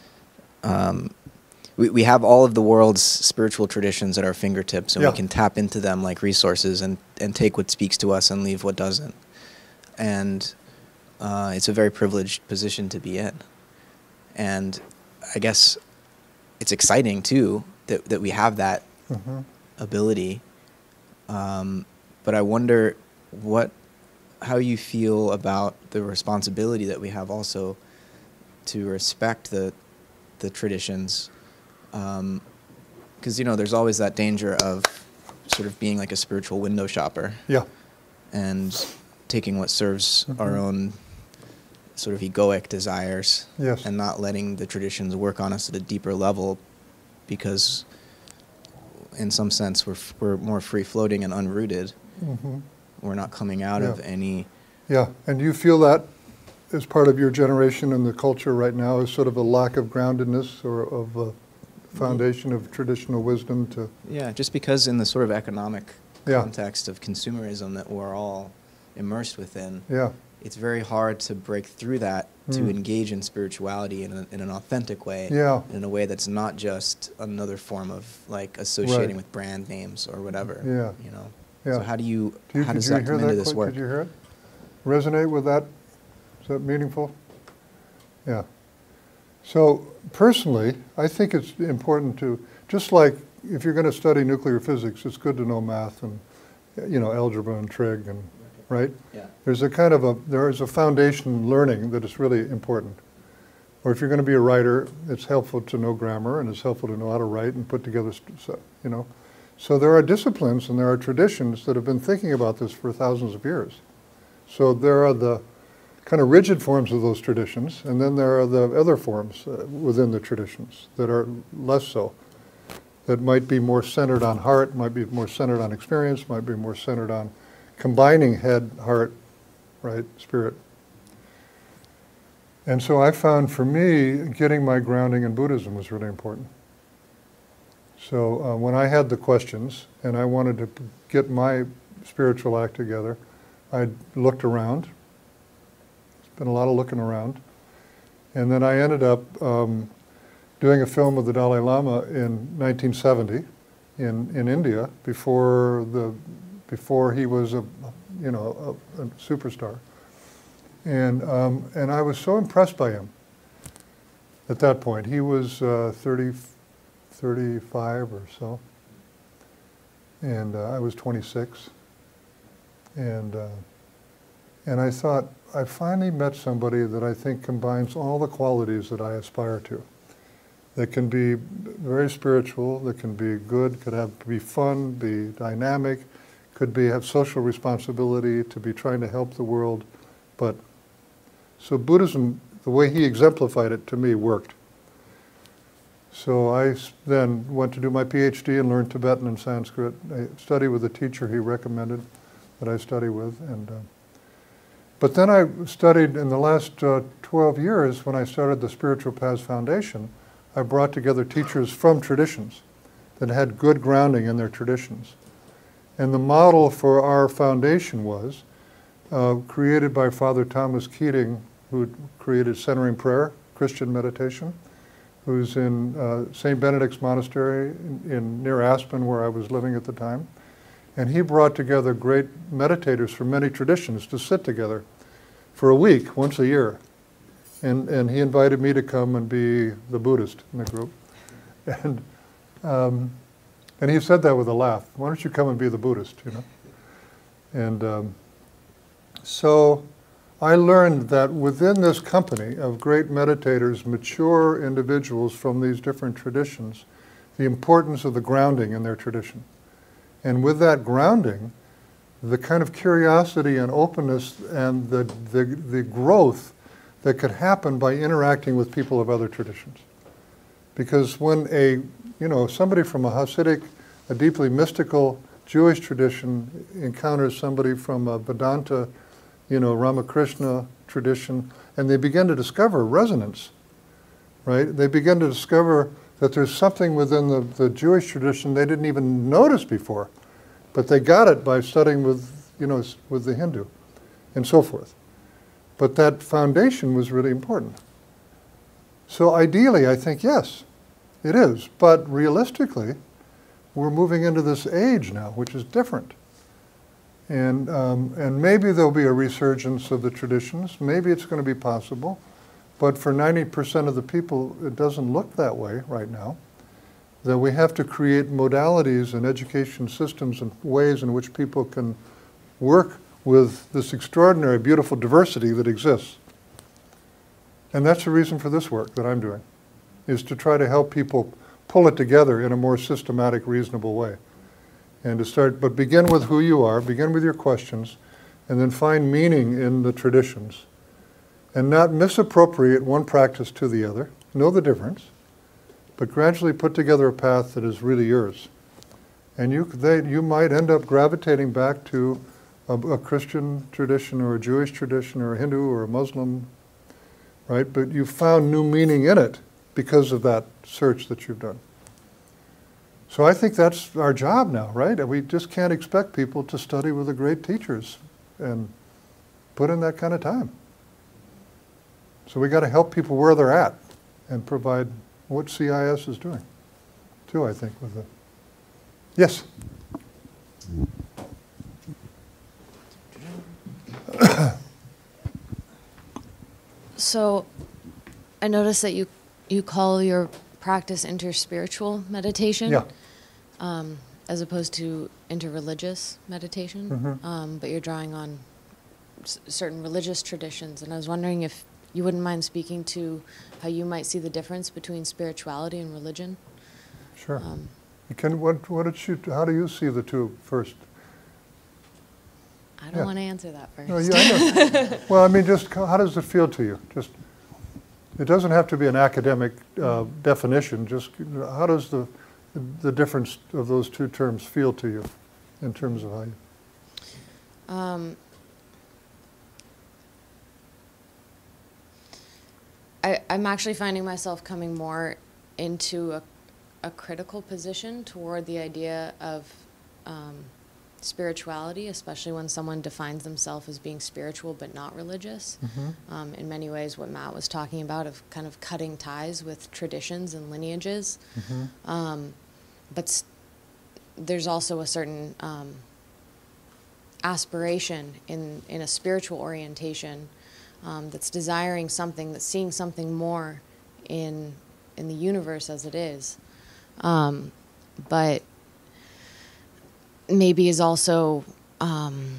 um, we, we have all of the world's spiritual traditions at our fingertips, and Yeah. we can tap into them like resources and, and take what speaks to us and leave what doesn't. And uh, it's a very privileged position to be in. And I guess it's exciting, too, that, that we have that Mm-hmm. ability. Um, but I wonder what, how you feel about the responsibility that we have also to respect the, the traditions. Um, 'cause, you know, there's always that danger of sort of being like a spiritual window shopper. Yeah. And taking what serves Mm-hmm. our own sort of egoic desires. Yes. And not letting the traditions work on us at a deeper level, because in some sense we're, f we're more free-floating and unrooted. Mm-hmm. We're not coming out Yeah. of any... Yeah, and you feel that as part of your generation and the culture right now is sort of a lack of groundedness or of a foundation of traditional wisdom to... Yeah, just because in the sort of economic Yeah. context of consumerism that we're all immersed within, Yeah. it's very hard to break through that to Mm. engage in spirituality in, a, in an authentic way, Yeah. in a way that's not just another form of like associating Right. with brand names or whatever. Yeah. You know. Yeah. So how do you? Do you how did does you that hear come into that this quite- work? Did you hear it? Resonate with that? Is that meaningful? Yeah. So personally, I think it's important to, just like if you're going to study nuclear physics, it's good to know math and, you know, algebra and trig and, right? Yeah. There's a kind of a, there is a foundation learning that is really important. Or if you're going to be a writer, it's helpful to know grammar and it's helpful to know how to write and put together, st- you know. So there are disciplines and there are traditions that have been thinking about this for thousands of years. So there are the kind of rigid forms of those traditions, and then there are the other forms uh, within the traditions that are less so, that might be more centered on heart, might be more centered on experience, might be more centered on combining head, heart, right, spirit. And so I found for me, getting my grounding in Buddhism was really important. So uh, when I had the questions and I wanted to get my spiritual act together, I looked around. It's been a lot of looking around. And then I ended up um, doing a film with the Dalai Lama in nineteen seventy in, in India before, the, before he was a, you know, a, a superstar. And, um, and I was so impressed by him at that point. He was uh, thirty, thirty-five or so, and uh, I was twenty-six. And, uh, and I thought, I finally met somebody that I think combines all the qualities that I aspire to. That can be very spiritual, that can be good, could have be fun, be dynamic, could be have social responsibility, to be trying to help the world. But so Buddhism, the way he exemplified it to me, worked. So I then went to do my PhD and learned Tibetan and Sanskrit. I studied with a teacher he recommended that I study with. And, uh, but then I studied in the last uh, twelve years, when I started the Spiritual Paths Foundation, I brought together teachers from traditions that had good grounding in their traditions. And the model for our foundation was uh, created by Father Thomas Keating, who created Centering Prayer, Christian meditation, who's in uh, Saint Benedict's Monastery in, in near Aspen, where I was living at the time. And he brought together great meditators from many traditions to sit together for a week, once a year. And, and he invited me to come and be the Buddhist in the group. And, um, and he said that with a laugh. Why don't you come and be the Buddhist, you know? And um, so I learned that within this company of great meditators, mature individuals from these different traditions, the importance of the grounding in their tradition. And with that grounding, the kind of curiosity and openness and the, the, the growth that could happen by interacting with people of other traditions. Because when a, you know, somebody from a Hasidic, a deeply mystical Jewish tradition encounters somebody from a Vedanta, you know, Ramakrishna tradition, and they begin to discover resonance, right? They begin to discover that there's something within the, the Jewish tradition they didn't even notice before, but they got it by studying with, you know, with the Hindu, and so forth. But that foundation was really important. So ideally, I think, yes, it is. But realistically, we're moving into this age now, which is different. And, um, and maybe there'll be a resurgence of the traditions. Maybe it's going to be possible. But for ninety percent of the people, it doesn't look that way right now. That we have to create modalities and education systems and ways in which people can work with this extraordinary, beautiful diversity that exists. And that's the reason for this work that I'm doing, is to try to help people pull it together in a more systematic, reasonable way. And to start, but begin with who you are, begin with your questions, and then find meaning in the traditions. And not misappropriate one practice to the other, know the difference, but gradually put together a path that is really yours. And you, they, you might end up gravitating back to a, a Christian tradition or a Jewish tradition or a Hindu or a Muslim, right? But you found new meaning in it because of that search that you've done. So I think that's our job now, right? And we just can't expect people to study with the great teachers and put in that kind of time. So we got to help people where they're at and provide what C I S is doing, too, I think, with the... Yes? So I noticed that you, you call your practice InterSpiritual Meditation, Yeah. um, as opposed to interreligious meditation, Mm-hmm. um, but you're drawing on s- certain religious traditions. And I was wondering if you wouldn't mind speaking to how you might see the difference between spirituality and religion. Sure. Um, Can, what, what did you, how do you see the two first? I don't Yeah. want to answer that first. No, yeah, I know. Well, I mean, just how does it feel to you? Just, it doesn't have to be an academic uh, definition. Just how does the the difference of those two terms feel to you, in terms of how you? Um, I, I'm actually finding myself coming more into a, a critical position toward the idea of um, spirituality, especially when someone defines themselves as being spiritual but not religious. Mm-hmm. Um, in many ways, what Matt was talking about of kind of cutting ties with traditions and lineages. Mm-hmm. Um, but s- there's also a certain um, aspiration in, in a spiritual orientation um, that's desiring something, that's seeing something more in, in the universe as it is. Um, but maybe is also um,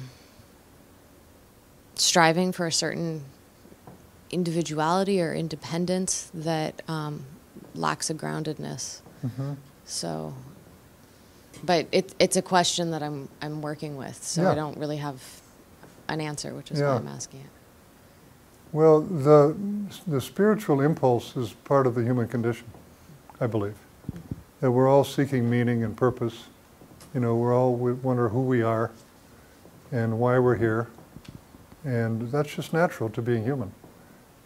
striving for a certain individuality or independence that um, lacks a groundedness. Mm-hmm. So, but it, it's a question that I'm I'm working with, so Yeah. I don't really have an answer, which is Yeah. why I'm asking it. Well, the the spiritual impulse is part of the human condition, I believe. That we're all seeking meaning and purpose. You know, we're all, we wonder who we are and why we're here. And that's just natural to being human.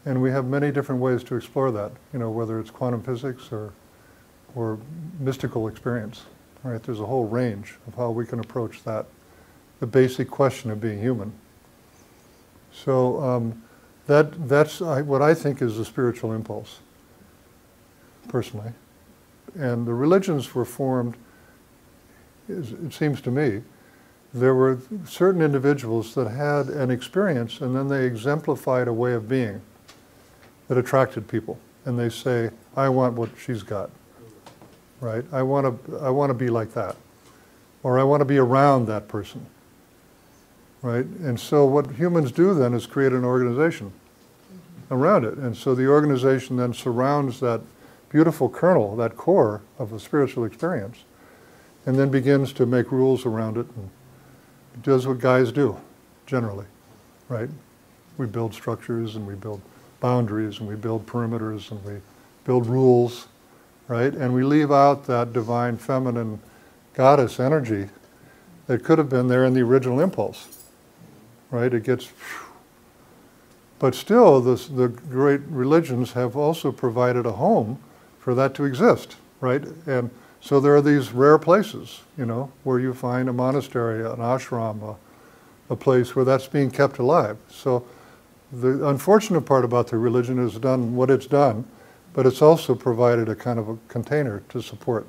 And we have many different ways to explore that, you know, whether it's quantum physics or, or mystical experience, right? There's a whole range of how we can approach that, the basic question of being human. So um, that, that's I, what I think is the spiritual impulse, personally. And the religions were formed, it seems to me, there were certain individuals that had an experience and then they exemplified a way of being that attracted people. And they say, I want what she's got, right? I want to, I want to be like that. Or I want to be around that person, right? And so what humans do then is create an organization around it. And so the organization then surrounds that beautiful kernel, that core of a spiritual experience, and then begins to make rules around it and does what guys do, generally, right? We build structures and we build boundaries and we build perimeters and we build rules, right? And we leave out that divine feminine goddess energy that could have been there in the original impulse, right? It gets, but still this, the great religions have also provided a home for that to exist, right? And so there are these rare places, you know, where you find a monastery, an ashram, a, a place where that's being kept alive. So the unfortunate part about the religion is done what it's done, but it's also provided a kind of a container to support.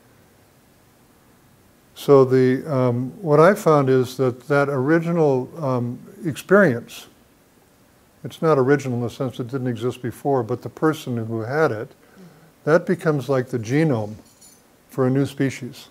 So the, um, what I found is that that original um, experience, it's not original in the sense it didn't exist before, but the person who had it, that becomes like the genome for a new species.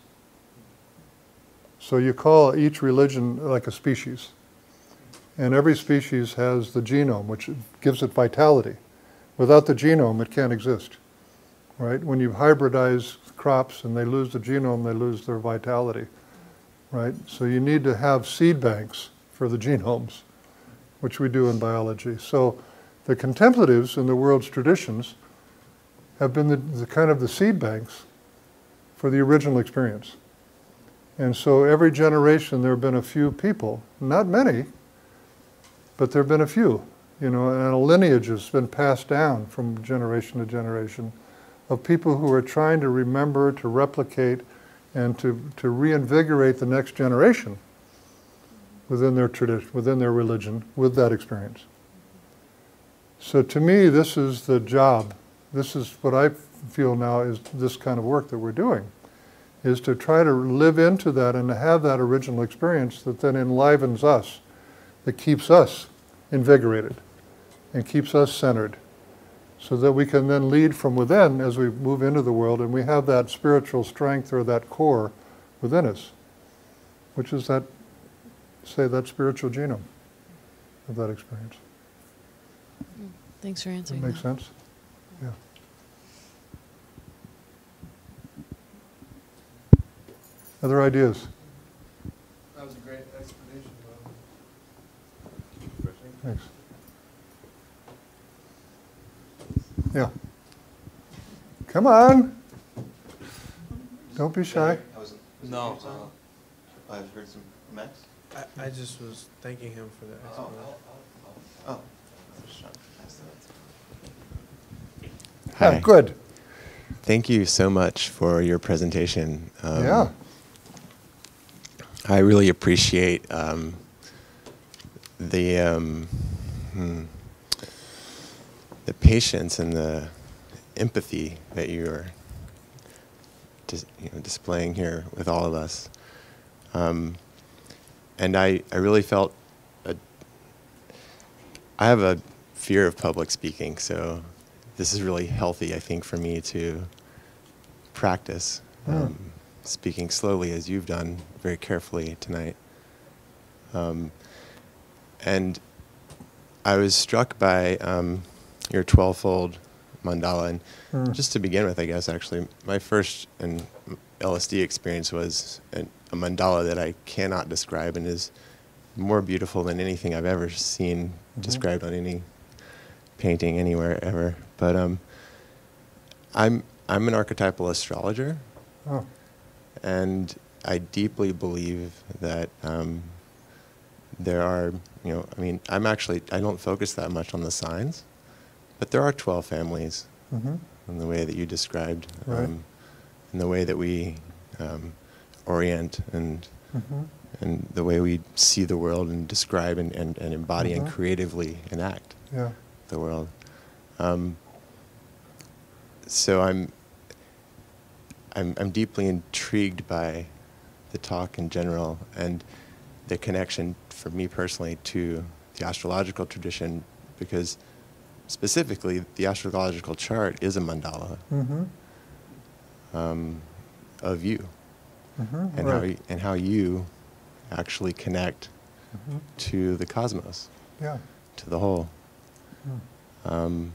So you call each religion like a species. And every species has the genome, which gives it vitality. Without the genome, it can't exist, right? When you hybridize crops and they lose the genome, they lose their vitality, right? So you need to have seed banks for the genomes, which we do in biology. So the contemplatives in the world's traditions have been the, the kind of the seed banks for the original experience. And so every generation there have been a few people, not many, but there have been a few, you know, and a lineage has been passed down from generation to generation of people who are trying to remember, to replicate, and to, to reinvigorate the next generation within their tradition, within their religion, with that experience. So to me, this is the job. This is what I feel now is this kind of work that we're doing, is to try to live into that and to have that original experience that then enlivens us, that keeps us invigorated and keeps us centered, so that we can then lead from within as we move into the world, and we have that spiritual strength or that core within us, which is that, say, that spiritual genome of that experience. Thanks for answering That makes that. sense? Yeah. Other ideas? That was a great explanation, Bob. Thanks. Yeah. Come on. Don't be shy. I was, was No. it song? I've heard some from Max. I, I just was thanking him for that Oh, explanation. oh, oh, oh. I was trying to pass that. Yeah, Hi. good. Thank you so much for your presentation. Um, Yeah. I really appreciate um, the um, hmm, the patience and the empathy that you're dis- you know, displaying here with all of us. Um, and I, I really felt a, I have a fear of public speaking, so this is really healthy, I think, for me to practice um, Mm. speaking slowly, as you've done very carefully tonight. Um, and I was struck by um, your twelve-fold mandala. And Mm. just to begin with, I guess, actually, my first and L S D experience was an, a mandala that I cannot describe and is more beautiful than anything I've ever seen Mhm. described on any painting anywhere ever. But um, I'm I'm an archetypal astrologer, Oh. and I deeply believe that um, there are, you know, I mean, I'm actually, I don't focus that much on the signs, but there are twelve families Mm-hmm. in the way that you described, Right. um, in the way that we um, orient and Mm-hmm. and the way we see the world and describe and, and, and embody and Mhm. creatively enact Yeah. the world. Um, so I'm, I'm I'm deeply intrigued by the talk in general and the connection for me personally to the astrological tradition, because specifically the astrological chart is a mandala Mm-hmm. um, of you Mm-hmm. and how Right. you, and how you actually connect Mm-hmm. to the cosmos, Yeah. to the whole. Mm. Um,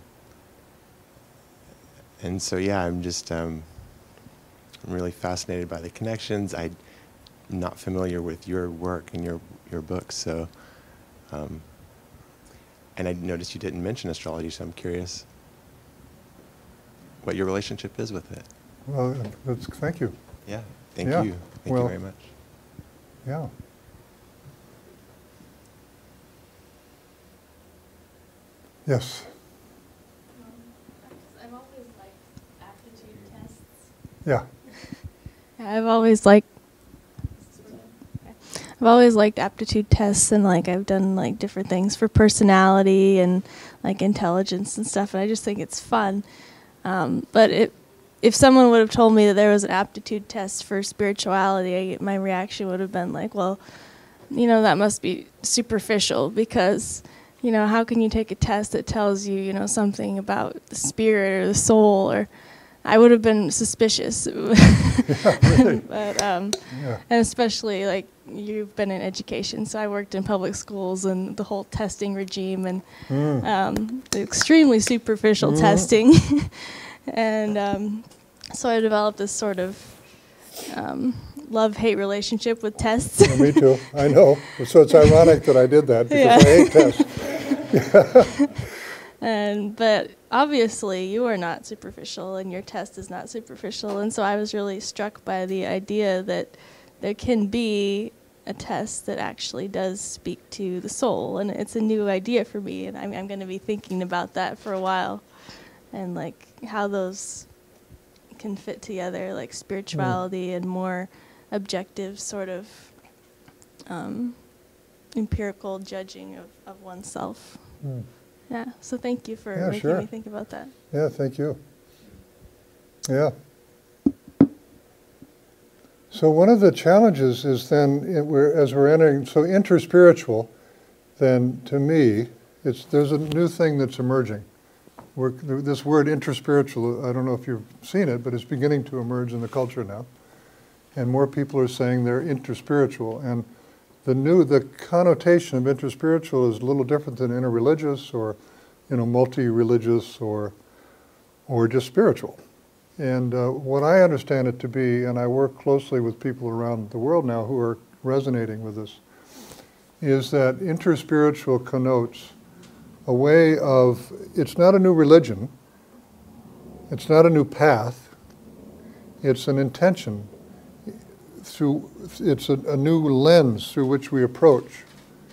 and so, yeah, I'm just um, I'm really fascinated by the connections. I'm not familiar with your work and your your books, so um, and I noticed you didn't mention astrology, so I'm curious what your relationship is with it. Well, that's, thank you. Yeah, thank Yeah, you, thank well- you very much. Yeah. Yes. Um, I've always liked aptitude tests. Yeah. I've always liked. I've always liked aptitude tests, and like I've done like different things for personality and like intelligence and stuff, and I just think it's fun. Um, but it, if someone would have told me that there was an aptitude test for spirituality, I, my reaction would have been like, well, you know, that must be superficial, because, you know, how can you take a test that tells you, you know, something about the spirit or the soul? Or I would have been suspicious. Yeah, really. But um, Yeah. and especially like you've been in education, so I worked in public schools and the whole testing regime and Mm. um, the extremely superficial Mhm. testing, and um, so I developed this sort of um, love-hate relationship with tests. Yeah, me too. I know. So it's ironic that I did that, because Yeah. I hate tests. And but obviously you are not superficial, and your test is not superficial, and so I was really struck by the idea that there can be a test that actually does speak to the soul, and it's a new idea for me, and I'm, I'm going to be thinking about that for a while, and like how those can fit together, like spirituality and more objective sort of um, empirical judging of, of oneself. Mm. Yeah, so thank you for Yeah, making sure. me think about that. Yeah, thank you. Yeah. So one of the challenges is then, it, we're, as we're entering, so interspiritual, then to me, it's there's a new thing that's emerging. We're, this word interspiritual, I don't know if you've seen it, but it's beginning to emerge in the culture now. And more people are saying they're interspiritual. And the new, the connotation of interspiritual is a little different than interreligious or, you know, multi-religious or, or just spiritual. And uh, what I understand it to be, and I work closely with people around the world now who are resonating with this, is that interspiritual connotes a way of, it's not a new religion, it's not a new path, it's an intention. Through, it's a, a new lens through which we approach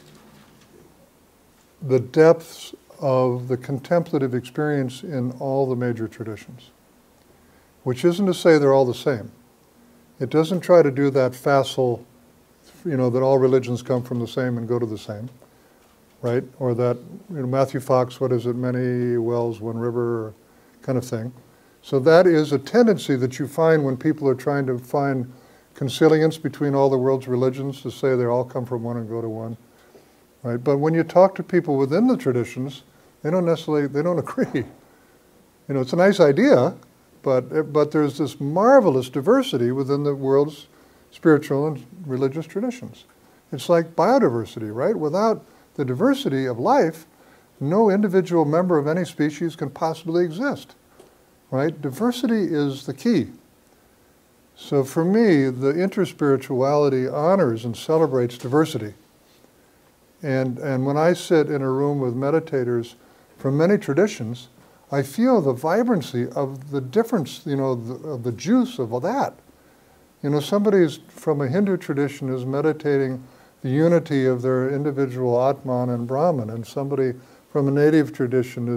the depths of the contemplative experience in all the major traditions. Which isn't to say they're all the same. It doesn't try to do that facile, you know, that all religions come from the same and go to the same, right? Or that, you know, Matthew Fox, what is it, many wells, one river, kind of thing. So that is a tendency that you find when people are trying to find consilience between all the world's religions, to say they all come from one and go to one, right? But when you talk to people within the traditions, they don't necessarily, they don't agree. You know, it's a nice idea, but but there's this marvelous diversity within the world's spiritual and religious traditions. It's like biodiversity, right? Without the diversity of life, no individual member of any species can possibly exist, right? Diversity is the key. So for me, the interspirituality honors and celebrates diversity. And, and when I sit in a room with meditators from many traditions, I feel the vibrancy of the difference, you know, the, of the juice of all that. You know, somebody from a Hindu tradition is meditating the unity of their individual Atman and Brahman, and somebody from a native tradition is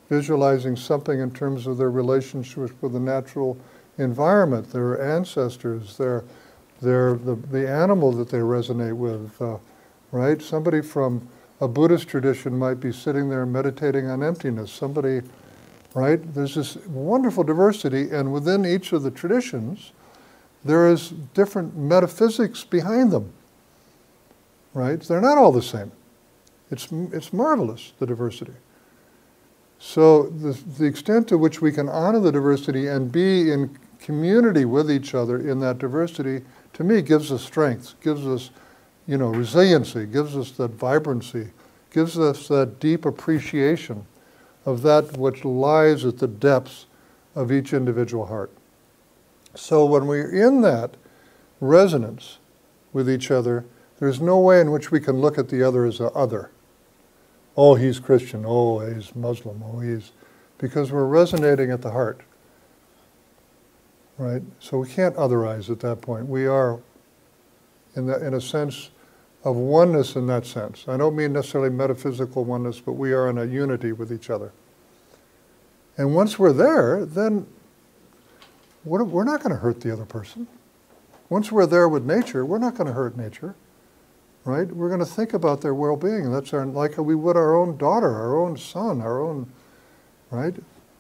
visualizing something in terms of their relationship with the natural environment, their ancestors, their, their, the, the animal that they resonate with, uh, right? Somebody from a Buddhist tradition might be sitting there meditating on emptiness. Somebody, right? There's this wonderful diversity, and within each of the traditions, there is different metaphysics behind them, right? They're not all the same. It's, it's marvelous, the diversity. So the, the extent to which we can honor the diversity and be in community with each other in that diversity, to me, gives us strength, gives us, you know, resiliency, gives us that vibrancy, gives us that deep appreciation of that which lies at the depths of each individual heart. So when we're in that resonance with each other, there's no way in which we can look at the other as a other. Oh, he's Christian. Oh, he's Muslim. Oh, he's... Because we're resonating at the heart. Right? So we can't otherize at that point. We are, in, the, in a sense, of oneness in that sense. I don't mean necessarily metaphysical oneness, but we are in a unity with each other. And once we're there, then what, we're not going to hurt the other person. Once we're there with nature, we're not going to hurt nature. Right? We're going to think about their well-being. That's our, like we would our own daughter, our own son, our own, right?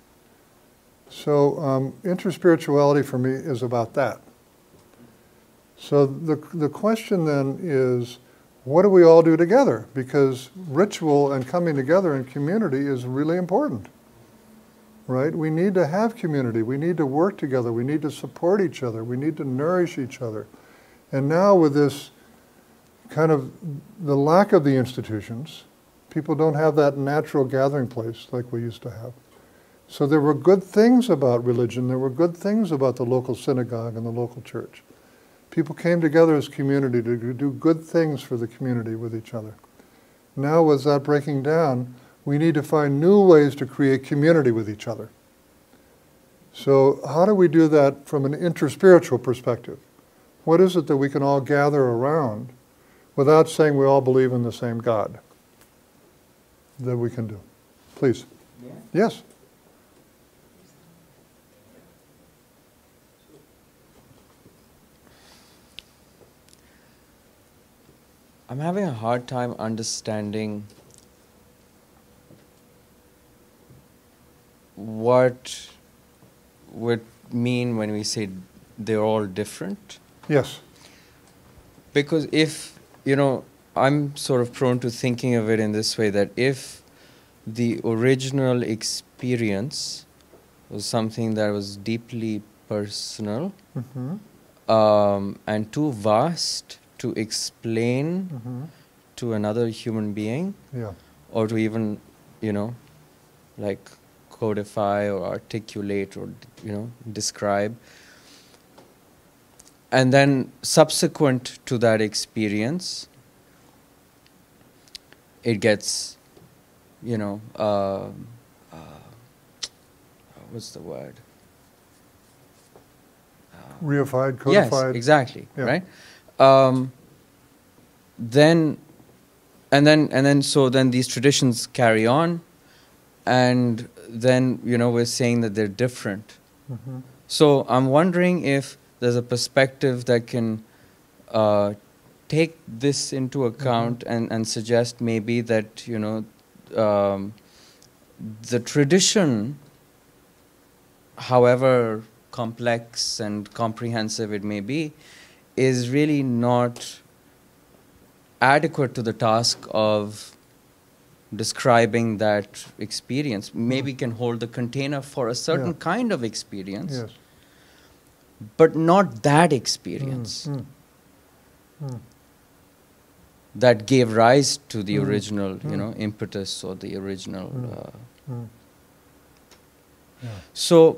So um, interspirituality for me is about that. So the, the question then is, what do we all do together? Because ritual and coming together in community is really important, right? We need to have community. We need to work together. We need to support each other. We need to nourish each other. And now with this kind of the lack of the institutions, people don't have that natural gathering place like we used to have. So there were good things about religion. There were good things about the local synagogue and the local church. People came together as community to do good things for the community with each other. Now with that breaking down, we need to find new ways to create community with each other. So how do we do that from an interspiritual perspective? What is it that we can all gather around without saying we all believe in the same God, that we can do? Please. Yeah. Yes. I'm having a hard time understanding what would mean when we say they're all different. Yes. Because if, you know, I'm sort of prone to thinking of it in this way, that if the original experience was something that was deeply personal, Mm-hmm. um, and too vast to explain Mm-hmm. to another human being, Yeah. or to even, you know, like codify or articulate or, you know, describe. And then subsequent to that experience, it gets, you know, uh, uh, what's the word? Uh, Reified, codified. Yes, exactly, Yeah. right? Um, then, and then, and then, so then these traditions carry on, and then, you know, we're saying that they're different. Mm-hmm. So I'm wondering if there's a perspective that can uh, take this into account, mm-hmm. and, and suggest maybe that, you know, um, the tradition, however complex and comprehensive it may be, is really not adequate to the task of describing that experience. Maybe can hold the container for a certain Yeah. kind of experience, Yes. but not that experience Mm, mm, mm. that gave rise to the Mm, original, you mm. know, impetus or the original. Mm, Uh, mm. Yeah. so,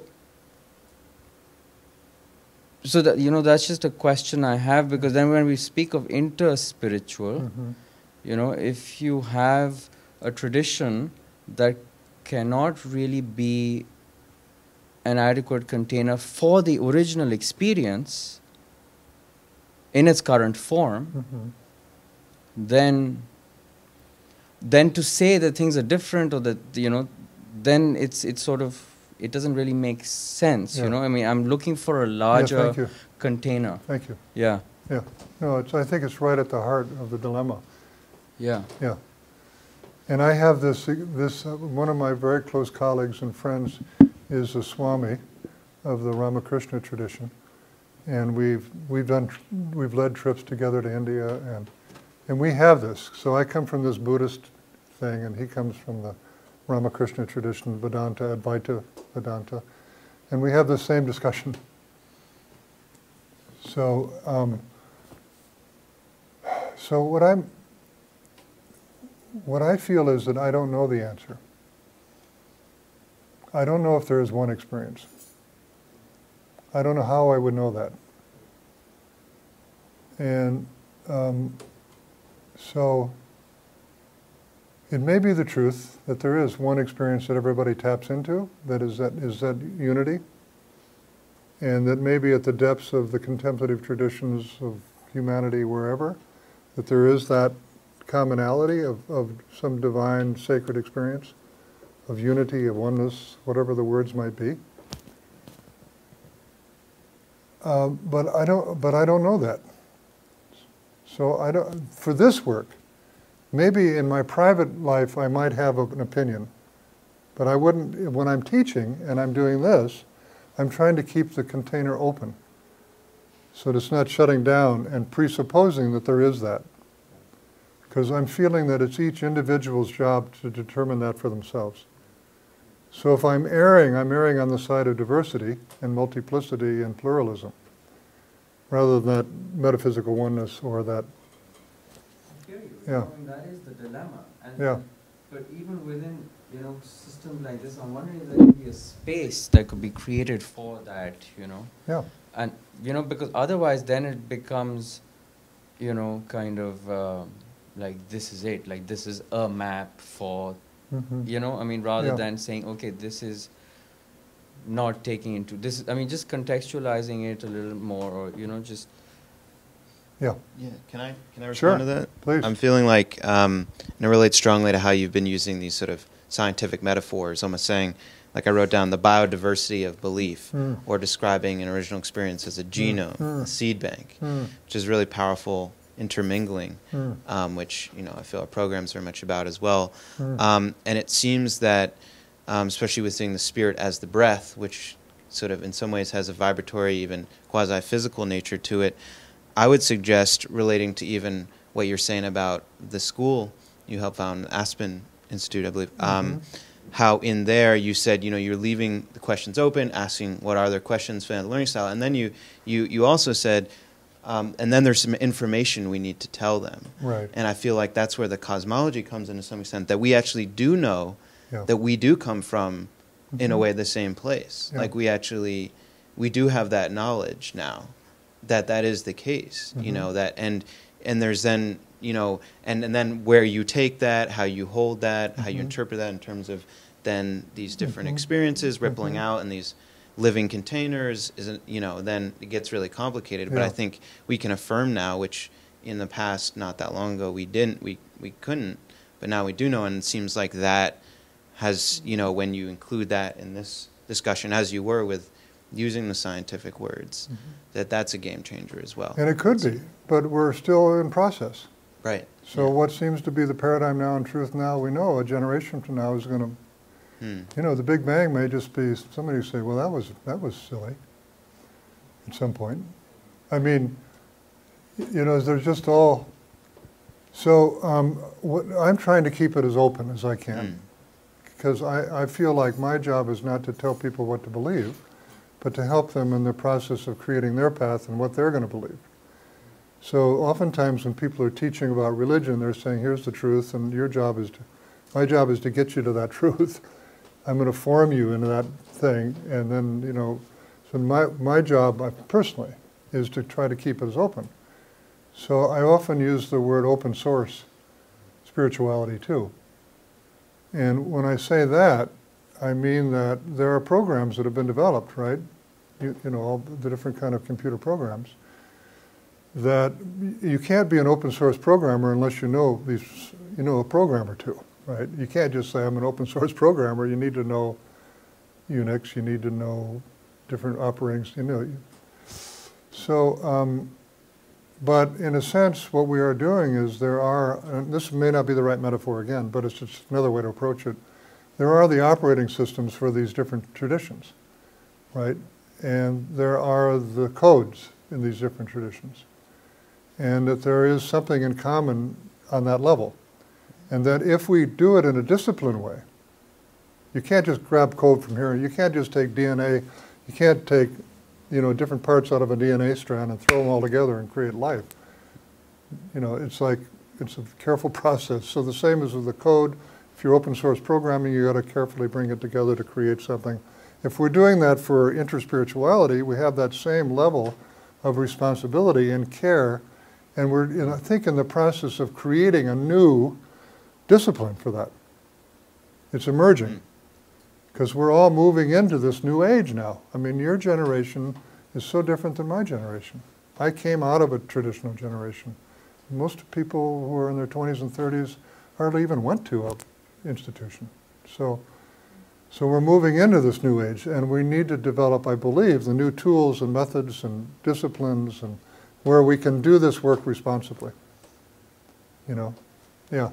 so that, you know, that's just a question I have, because then when we speak of interspiritual, Mhm. you know, if you have a tradition that cannot really be an adequate container for the original experience in its current form, Mhm. then then to say that things are different, or that, you know, then it's it's sort of, it doesn't really make sense, Yeah. you know. I mean, I'm looking for a Yeah, larger thank you. container. Thank you. Yeah, Yeah. No, it's, I think it's right at the heart of the dilemma. yeah, Yeah. And I have this, this uh, one of my very close colleagues and friends is a Swami of the Ramakrishna tradition. And we've, we've done, we've led trips together to India, and, and we have this. So I come from this Buddhist thing, and he comes from the Ramakrishna tradition, Vedanta, Advaita Vedanta. And we have the same discussion. So, um, so what I'm, what I feel is that I don't know the answer. I don't know if there is one experience. I don't know how I would know that. And um, so it may be the truth that there is one experience that everybody taps into, that is that, is that unity, and that maybe at the depths of the contemplative traditions of humanity wherever, that there is that commonality of, of some divine sacred experience, of unity, of oneness, whatever the words might be. Uh, but I don't. But I don't know that. So I don't. For this work, maybe in my private life I might have an opinion, but I wouldn't. When I'm teaching and I'm doing this, I'm trying to keep the container open, so that it's not shutting down and presupposing that there is that. Because I'm feeling that it's each individual's job to determine that for themselves. So if I'm erring, I'm erring on the side of diversity and multiplicity and pluralism, rather than that metaphysical oneness or that. I hear you. Yeah. I mean, that is the dilemma. And Yeah. But even within, you know, systems like this, I'm wondering if there could be a space that could be created for that, you know. Yeah. And, you know, because otherwise then it becomes, you know, kind of uh, like this is it, like this is a map for, Mm-hmm. you know, I mean, rather Yeah. than saying, okay, this is not taking into, this, I mean, just contextualizing it a little more, or, you know, just. Yeah. Yeah, can I can I respond Sure. to that? Please. I'm feeling like, um, and it relates strongly to how you've been using these sort of scientific metaphors, almost saying, like I wrote down, the biodiversity of belief, Mm. or describing an original experience as a genome, Mm. a seed bank, Mm. which is really powerful intermingling, Mm. um, which you know I feel our programs are much about as well. Mm. Um, and it seems that, um, especially with seeing the spirit as the breath, which sort of in some ways has a vibratory, even quasi-physical nature to it, I would suggest, relating to even what you're saying about the school you helped found, Aspen Institute, I believe, um, Mm-hmm. how in there you said, you know, you're leaving the questions open, asking what are their questions for the learning style, and then you, you, you also said, um, and then there's some information we need to tell them. Right. And I feel like that's where the cosmology comes in to some extent, that we actually do know Yeah. that we do come from, in a Mhm. way, the same place. Yeah. Like we actually, we do have that knowledge now, that that is the case, you Mhm. know, that, and, and there's then, you know, and, and then where you take that, how you hold that, how you Mhm. interpret that in terms of then these different Mhm. experiences rippling Mhm. out in these living containers, isn't, you know, then it gets really complicated. But I Yeah. think we can affirm now, which in the past, not that long ago, we didn't, we, we couldn't, but now we do know, and it seems like that has, you know, when you include that in this discussion, as you were with using the scientific words, Mhm. that that's a game changer as well. And it could be, but we're still in process. Right. So Yeah. what seems to be the paradigm now and truth now, we know a generation from now is going to, Hmm. you know, the Big Bang may just be, somebody say, well, that was, that was silly at some point. I mean, y- you know, there's just all, so um, what, I'm trying to keep it as open as I can. Hmm. Because I, I feel like my job is not to tell people what to believe, but to help them in the process of creating their path and what they're going to believe. So oftentimes when people are teaching about religion, they're saying, here's the truth, and your job is to, my job is to get you to that truth. I'm going to form you into that thing, and then, you know, so my, my job uh, personally is to try to keep it as open. So I often use the word open source spirituality too. And when I say that, I mean that there are programs that have been developed, right? You, you know, all the different kind of computer programs. That you can't be an open source programmer unless you know these, you know, a program or two. right? You can't just say, I'm an open source programmer. You need to know Unix, you need to know different operating, you know. So, um, but in a sense, what we are doing is there are, and this may not be the right metaphor again, but it's just another way to approach it. There are the operating systems for these different traditions, right? And there are the codes in these different traditions. And that there is something in common on that level. And that if we do it in a disciplined way, you can't just grab code from here. You can't just take D N A. You can't take, you know, different parts out of a D N A strand and throw them all together and create life. You know, it's like, it's a careful process. So the same as with the code. If you're open source programming, you got to carefully bring it together to create something. If we're doing that for interspirituality, we have that same level of responsibility and care, and we're, in, I think, in the process of creating a new discipline for that. It's emerging, because we're all moving into this new age now. I mean, your generation is so different than my generation. I came out of a traditional generation. Most people who are in their twenties and thirties hardly even went to a institution. So, so we're moving into this new age, and we need to develop, I believe, the new tools and methods and disciplines and where we can do this work responsibly. You know, yeah.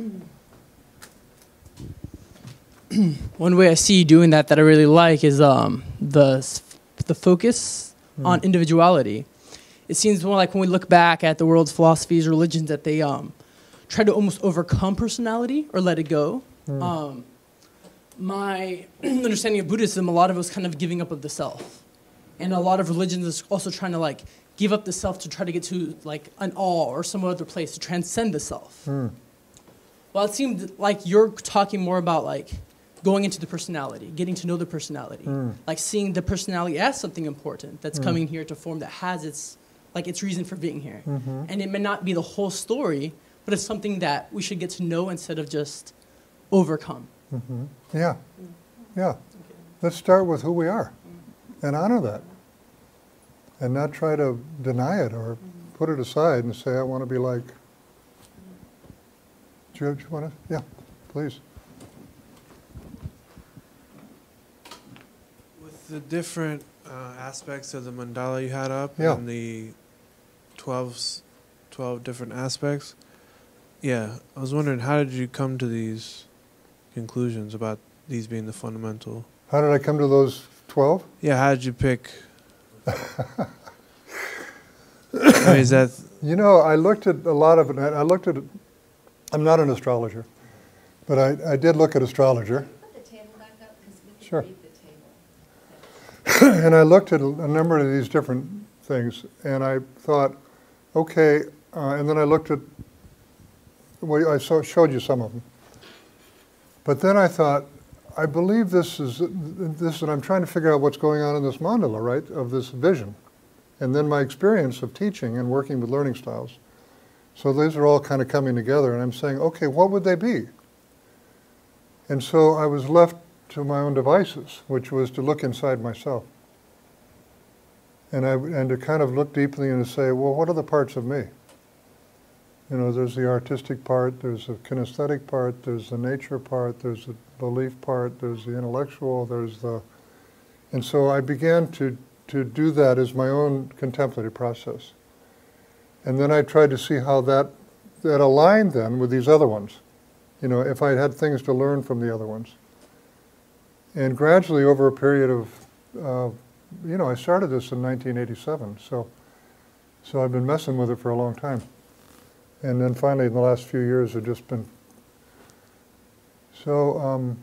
One way I see you doing that that I really like is um, the the focus mm. on individuality. It seems more like when we look back at the world's philosophies, religions, that they um, try to almost overcome personality or let it go. Mm. Um, my understanding of Buddhism, a lot of it was kind of giving up of the self. And a lot of religions is also trying to like give up the self to try to get to like an awe or some other place to transcend the self. Mm. Well, it seemed like you're talking more about like going into the personality, getting to know the personality, mm. like seeing the personality as something important that's mm. coming here to form, that has its like its reason for being here. Mm-hmm. And it may not be the whole story, but it's something that we should get to know instead of just overcome. Mm-hmm. Yeah, yeah. Okay. Let's start with who we are and honor that, and not try to deny it or mm-hmm. put it aside and say, I want to be like. Do you, do you want to? Yeah, please. With the different uh, aspects of the mandala you had up yeah. and the twelve, twelve different aspects, yeah, I was wondering, how did you come to these conclusions about these being the fundamental? How did I come to those twelve? Yeah, how did you pick? I mean, is that? You know, I looked at a lot of it. I looked at. I'm not an astrologer, but I, I did look at astrologer. Put the table back up because we can sure. read the table. And I looked at a number of these different things, and I thought, okay, uh, and then I looked at. Well, I saw, showed you some of them. But then I thought, I believe this is this, and I'm trying to figure out what's going on in this mandala, right, of this vision, and then my experience of teaching and working with learning styles. So these are all kind of coming together, and I'm saying, okay, what would they be? And so I was left to my own devices, which was to look inside myself, and I and to kind of look deeply and to say, well, what are the parts of me? You know, there's the artistic part, there's the kinesthetic part, there's the nature part, there's the belief part, there's the intellectual, there's the... And so I began to, to do that as my own contemplative process. And then I tried to see how that, that aligned then with these other ones. You know, if I had things to learn from the other ones. And gradually over a period of, uh, you know, I started this in nineteen eighty-seven, so, so I've been messing with it for a long time. And then finally, in the last few years, have just been. So um,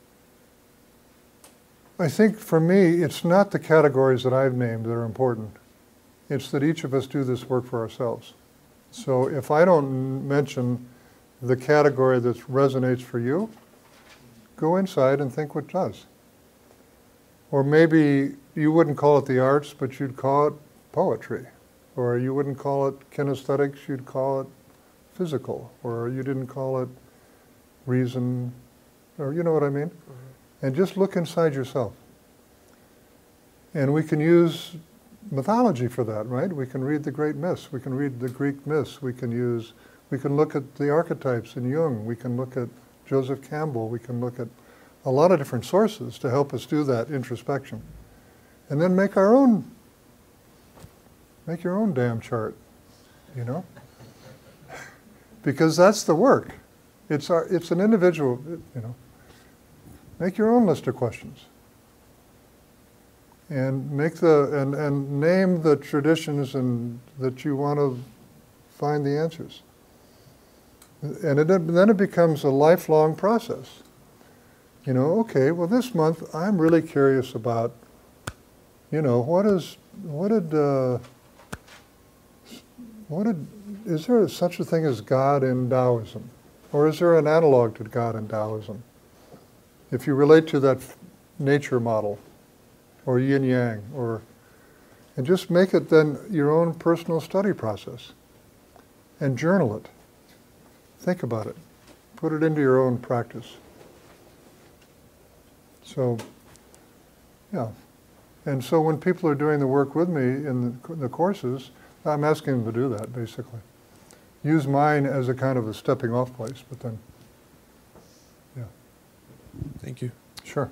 I think for me, it's not the categories that I've named that are important. It's that each of us do this work for ourselves. So if I don't mention the category that resonates for you, go inside and think what does. Or maybe you wouldn't call it the arts, but you'd call it poetry. Or you wouldn't call it kinesthetics, you'd call it physical, or you didn't call it reason, or you know what I mean? Mm-hmm. And just look inside yourself. And we can use mythology for that, right? We can read the great myths, we can read the Greek myths, we can use, we can look at the archetypes in Jung, we can look at Joseph Campbell. We can look at a lot of different sources to help us do that introspection. And then make our own, make your own damn chart, you know? Because that's the work. It's our, it's an individual, you know. Make your own list of questions. And make the, and, and name the traditions and that you want to find the answers. And it, then it becomes a lifelong process. You know, okay, well this month I'm really curious about, you know, what is, what did, uh, what did, is there such a thing as God in Taoism? Or is there an analog to God in Taoism? If you relate to that nature model, or yin-yang, or, and just make it then your own personal study process. And journal it. Think about it. Put it into your own practice. So, yeah. And so when people are doing the work with me in the, the courses, I'm asking them to do that, basically. Use mine as a kind of a stepping off place, but then, yeah. Thank you. Sure.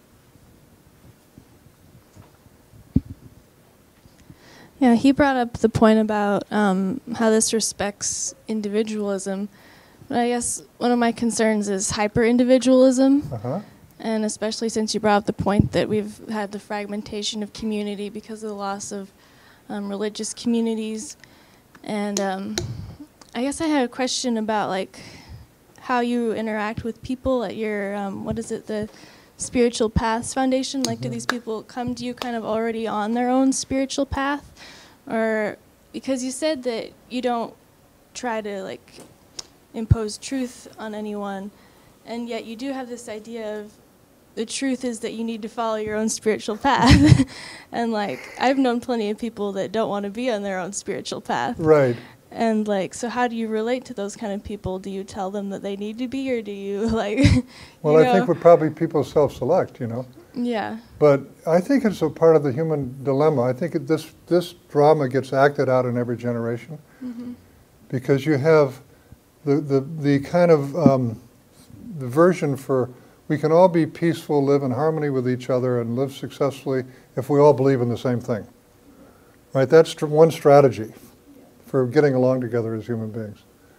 Yeah, he brought up the point about um, how this respects individualism. But I guess one of my concerns is hyper-individualism. Uh-huh. And especially since you brought up the point that we've had the fragmentation of community because of the loss of um, religious communities. And um, I guess I had a question about like how you interact with people at your, um, what is it, the Spiritual Paths Foundation? Like, mm-hmm. do these people come to you kind of already on their own spiritual path? Or, because you said that you don't try to, like, impose truth on anyone, and yet you do have this idea of the truth is that you need to follow your own spiritual path. And, like, I've known plenty of people that don't want to be on their own spiritual path. Right. And, like, so how do you relate to those kind of people? Do you tell them that they need to be, or do you, like, well, you I know? think we're probably people self-select, you know. Yeah. But I think it's a part of the human dilemma. I think it, this this drama gets acted out in every generation, mm-hmm. because you have the the the kind of um, the version for we can all be peaceful, live in harmony with each other, and live successfully if we all believe in the same thing. Right? That's tr- one strategy for getting along together as human beings.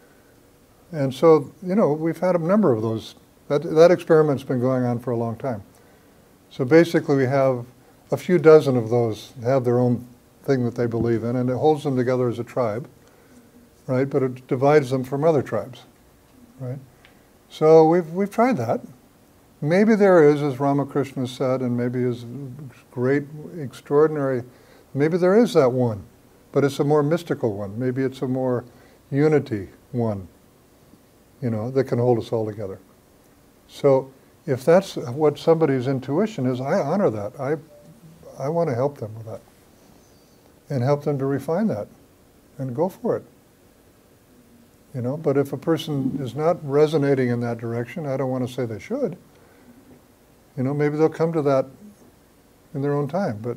And so, you know, we've had a number of those. That that experiment's been going on for a long time. So basically we have a few dozen of those have their own thing that they believe in, and it holds them together as a tribe, right? But it divides them from other tribes, right? So we've we've tried that. Maybe there is, as Ramakrishna said, and maybe is great, extraordinary, maybe there is that one, but it's a more mystical one. Maybe it's a more unity one, you know, that can hold us all together. So if that's what somebody's intuition is, I honor that. I, I want to help them with that and help them to refine that and go for it. You know, but if a person is not resonating in that direction, I don't want to say they should. You know, maybe they'll come to that in their own time. But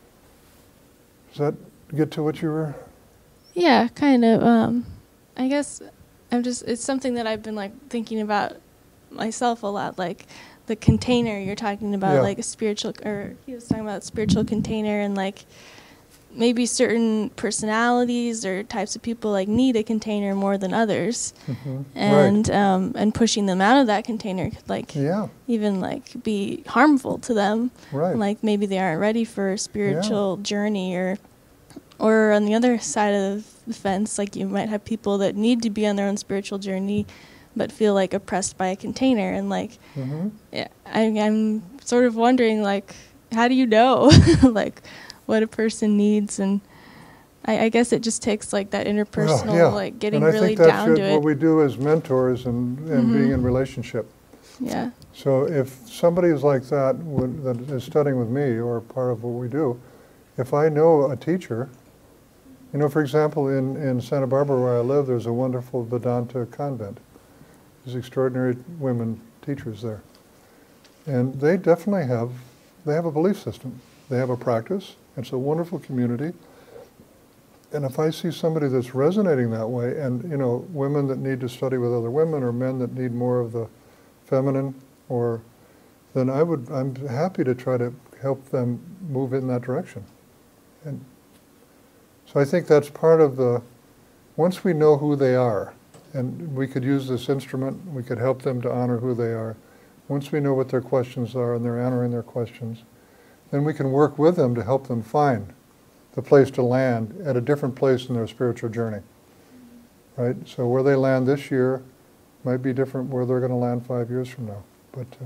does that get to what you were? Yeah, kind of. Um, I guess I'm just, it's something that I've been like thinking about myself a lot, like the container you're talking about, yeah. like a spiritual, or he was talking about spiritual container, and like maybe certain personalities or types of people like need a container more than others, mm-hmm. and right. um, and pushing them out of that container could like yeah. even like be harmful to them. Right. Like maybe they aren't ready for a spiritual yeah. journey, or or on the other side of the fence, like you might have people that need to be on their own spiritual journey but feel like oppressed by a container, and like mm-hmm. yeah, I, I'm sort of wondering, like, how do you know like what a person needs? And I, I guess it just takes like that interpersonal, well, yeah. like getting and I really think that's down to it. What we do as mentors and, and mm-hmm. being in relationship. Yeah. So if somebody is like that, would, that is studying with me or part of what we do, if I know a teacher, you know, for example, in, in Santa Barbara where I live, there's a wonderful Vedanta convent. There's extraordinary women teachers there. And they definitely have, they have a belief system. They have a practice. It's a wonderful community. And if I see somebody that's resonating that way, and, you know, women that need to study with other women, or men that need more of the feminine, or then I would, I'm happy to try to help them move in that direction. And so I think that's part of the, once we know who they are, and we could use this instrument, we could help them to honor who they are. Once we know what their questions are and they're honoring their questions, then we can work with them to help them find the place to land at a different place in their spiritual journey. Right? So where they land this year might be different where they're going to land five years from now. But uh,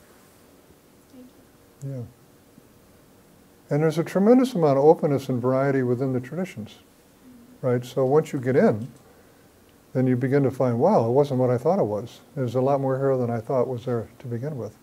yeah. And there's a tremendous amount of openness and variety within the traditions. Right? So once you get in, then you begin to find, wow, it wasn't what I thought it was. There's a lot more here than I thought was there to begin with.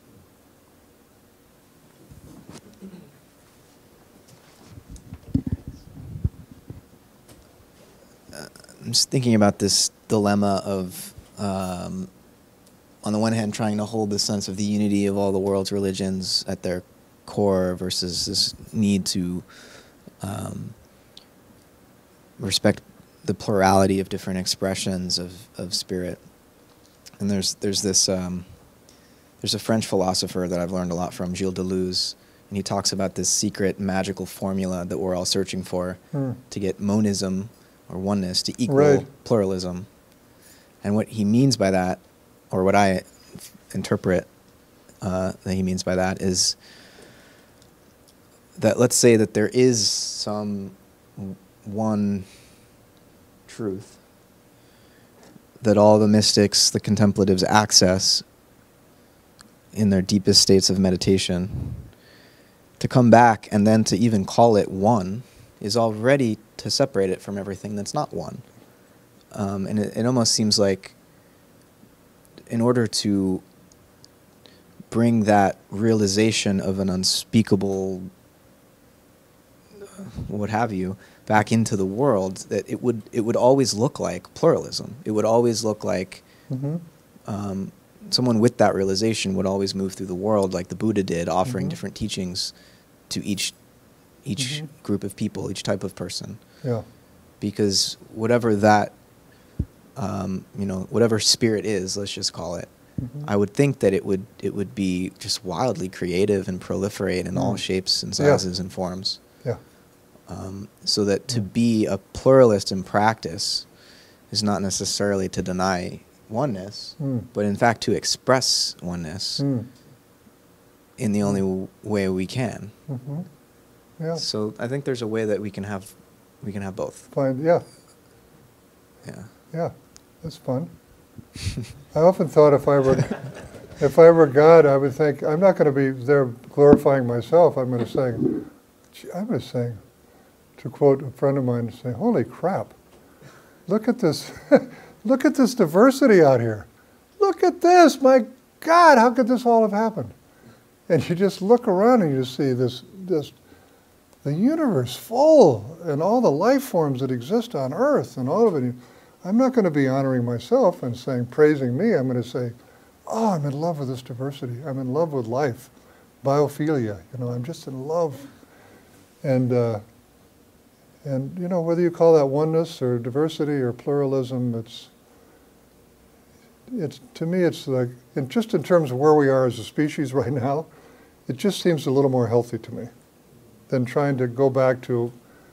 I'm just thinking about this dilemma of, um, on the one hand, trying to hold the sense of the unity of all the world's religions at their core versus this need to um, respect the plurality of different expressions of, of spirit. And there's there's this um, there's a French philosopher that I've learned a lot from, Gilles Deleuze, and he talks about this secret magical formula that we're all searching for Hmm. to get monism or oneness to equal Right. pluralism. And what he means by that, or what I f- interpret uh, that he means by that, is that let's say that there is some w- one truth that all the mystics, the contemplatives access in their deepest states of meditation. To come back and then to even call it one is already to separate it from everything that's not one. Um, and it, it almost seems like in order to bring that realization of an unspeakable, uh, what have you, back into the world, that it would it would always look like pluralism. It would always look like Mm-hmm. um, someone with that realization would always move through the world like the Buddha did, offering Mhm. different teachings to each each Mhm. group of people, each type of person. Yeah. Because whatever that, um, you know, whatever spirit is, let's just call it, Mhm. I would think that it would it would be just wildly creative and proliferate in all Mm. shapes and Yeah. sizes and forms. Yeah. Um, so that to be a pluralist in practice is not necessarily to deny oneness, Mm. but in fact to express oneness Mm. in the only w- way we can. Mm-hmm. Yeah. So I think there's a way that we can have we can have both. Find, yeah. Yeah. Yeah. That's fun. I often thought if I were if I were God, I would think, I'm not going to be there glorifying myself. I'm going to sing, gee, I'm going to sing, to quote a friend of mine, say, holy crap, look at this, look at this diversity out here. Look at this, my God, how could this all have happened? And you just look around and you see this, this, the universe full, and all the life forms that exist on Earth, and all of it. I'm not going to be honoring myself and saying, praising me. I'm going to say, oh, I'm in love with this diversity. I'm in love with life. Biophilia, you know, I'm just in love. And, uh, and you know, whether you call that oneness or diversity or pluralism, it's, it's to me, it's like, and just in terms of where we are as a species right now, it just seems a little more healthy to me than trying to go back to,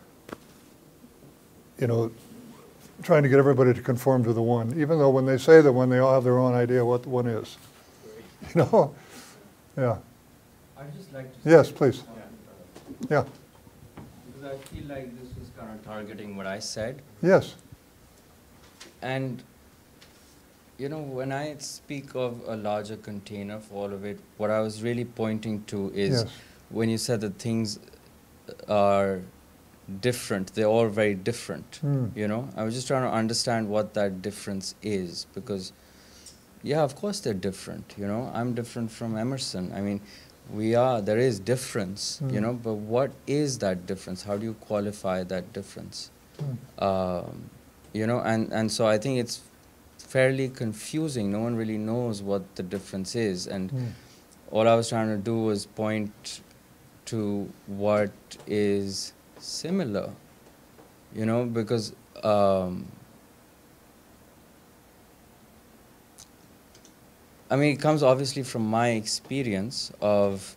you know, trying to get everybody to conform to the one, even though when they say the one, they all have their own idea what the one is. You know? Yeah. I'd just like to Yes, say please. something, uh, Yeah. Because I feel like this was kind of targeting what I said. Yes. And, you know, when I speak of a larger container for all of it, what I was really pointing to is Yes. when you said that things are different, they're all very different, Mm. you know? I was just trying to understand what that difference is, because, yeah, of course they're different, you know? I'm different from Emerson. I mean, we are, there is difference, you Mm. know? But what is that difference? How do you qualify that difference? Mm. Um, you know, and, and so I think it's fairly confusing. No one really knows what the difference is. And Mm. all I was trying to do was point to what is similar, you know, because um, I mean, it comes obviously from my experience of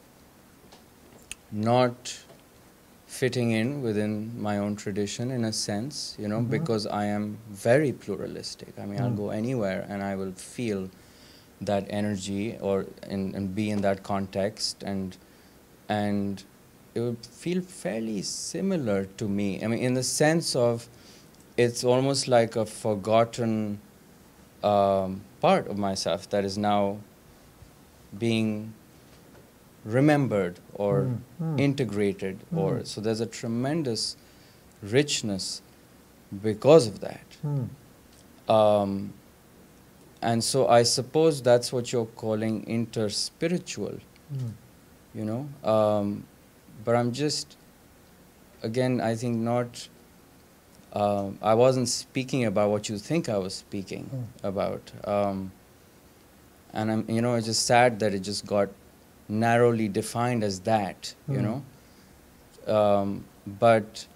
not fitting in within my own tradition in a sense, you know, Mm-hmm. because I am very pluralistic. I mean, Mm. I'll go anywhere and I will feel that energy or in, and be in that context, and and it would feel fairly similar to me. I mean, in the sense of it's almost like a forgotten um, part of myself that is now being remembered or Mm, mm. integrated, or Mm. so there's a tremendous richness because of that. Mm. Um, and so I suppose that's what you're calling interspiritual, Mm. you know. Um, but I'm just, again, I think not, um, I wasn't speaking about what you think I was speaking Mm. about. Um, and I'm, you know, it's just sad that it just got narrowly defined as that, you Mm. know. Um, but,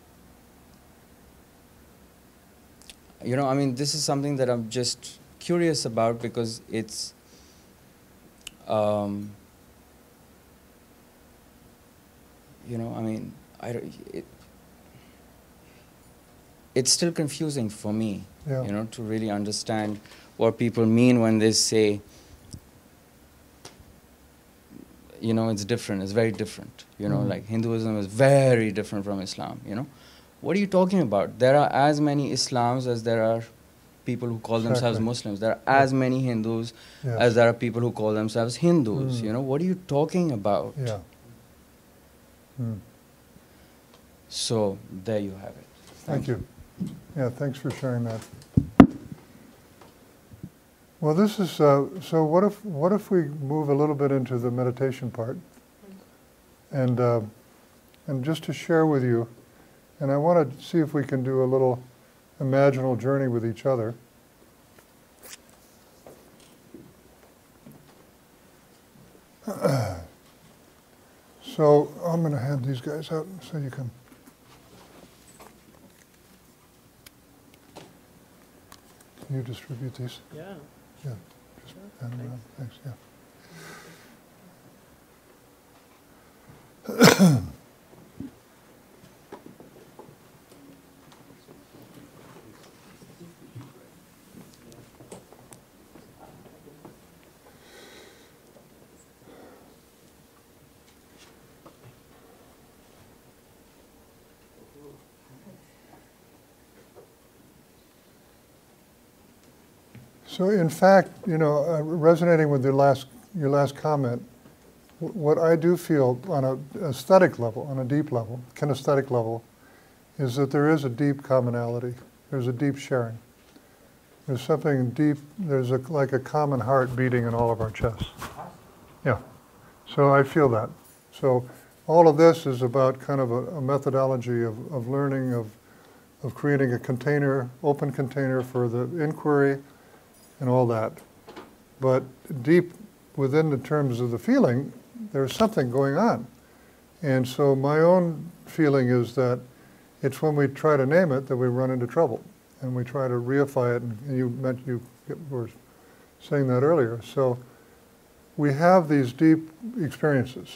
you know, I mean, this is something that I'm just curious about because it's, um, you know, I mean, I, don't- it, it's still confusing for me, Yeah. you know, to really understand what people mean when they say, you know, it's different, it's very different. You know, Mm. like Hinduism is very different from Islam, you know. What are you talking about? There are as many Islams as there are people who call themselves Exactly. Muslims. There are Yeah. as many Hindus Yes. as there are people who call themselves Hindus. Mm. You know, what are you talking about? Yeah. Mm. So, there you have it. Thank you. Yeah, thanks for sharing that. Well, this is, uh, so what if, what if we move a little bit into the meditation part? And, uh, and just to share with you, and I want to see if we can do a little imaginal journey with each other. So I'm going to hand these guys out so you can. Can you distribute these? Yeah. Yeah, just hand them around. Thanks, yeah. So in fact, you know, uh, resonating with your last, your last comment, w- what I do feel on a aesthetic level, on a deep level, kinesthetic level, is that there is a deep commonality. There's a deep sharing. There's something deep, there's a, like a common heart beating in all of our chests. Yeah, so I feel that. So all of this is about kind of a, a methodology of, of learning, of, of creating a container, open container for the inquiry, and all that. But deep within the terms of the feeling, there's something going on. And so my own feeling is that it's when we try to name it that we run into trouble. And we try to reify it, and you meant you were saying that earlier. So we have these deep experiences.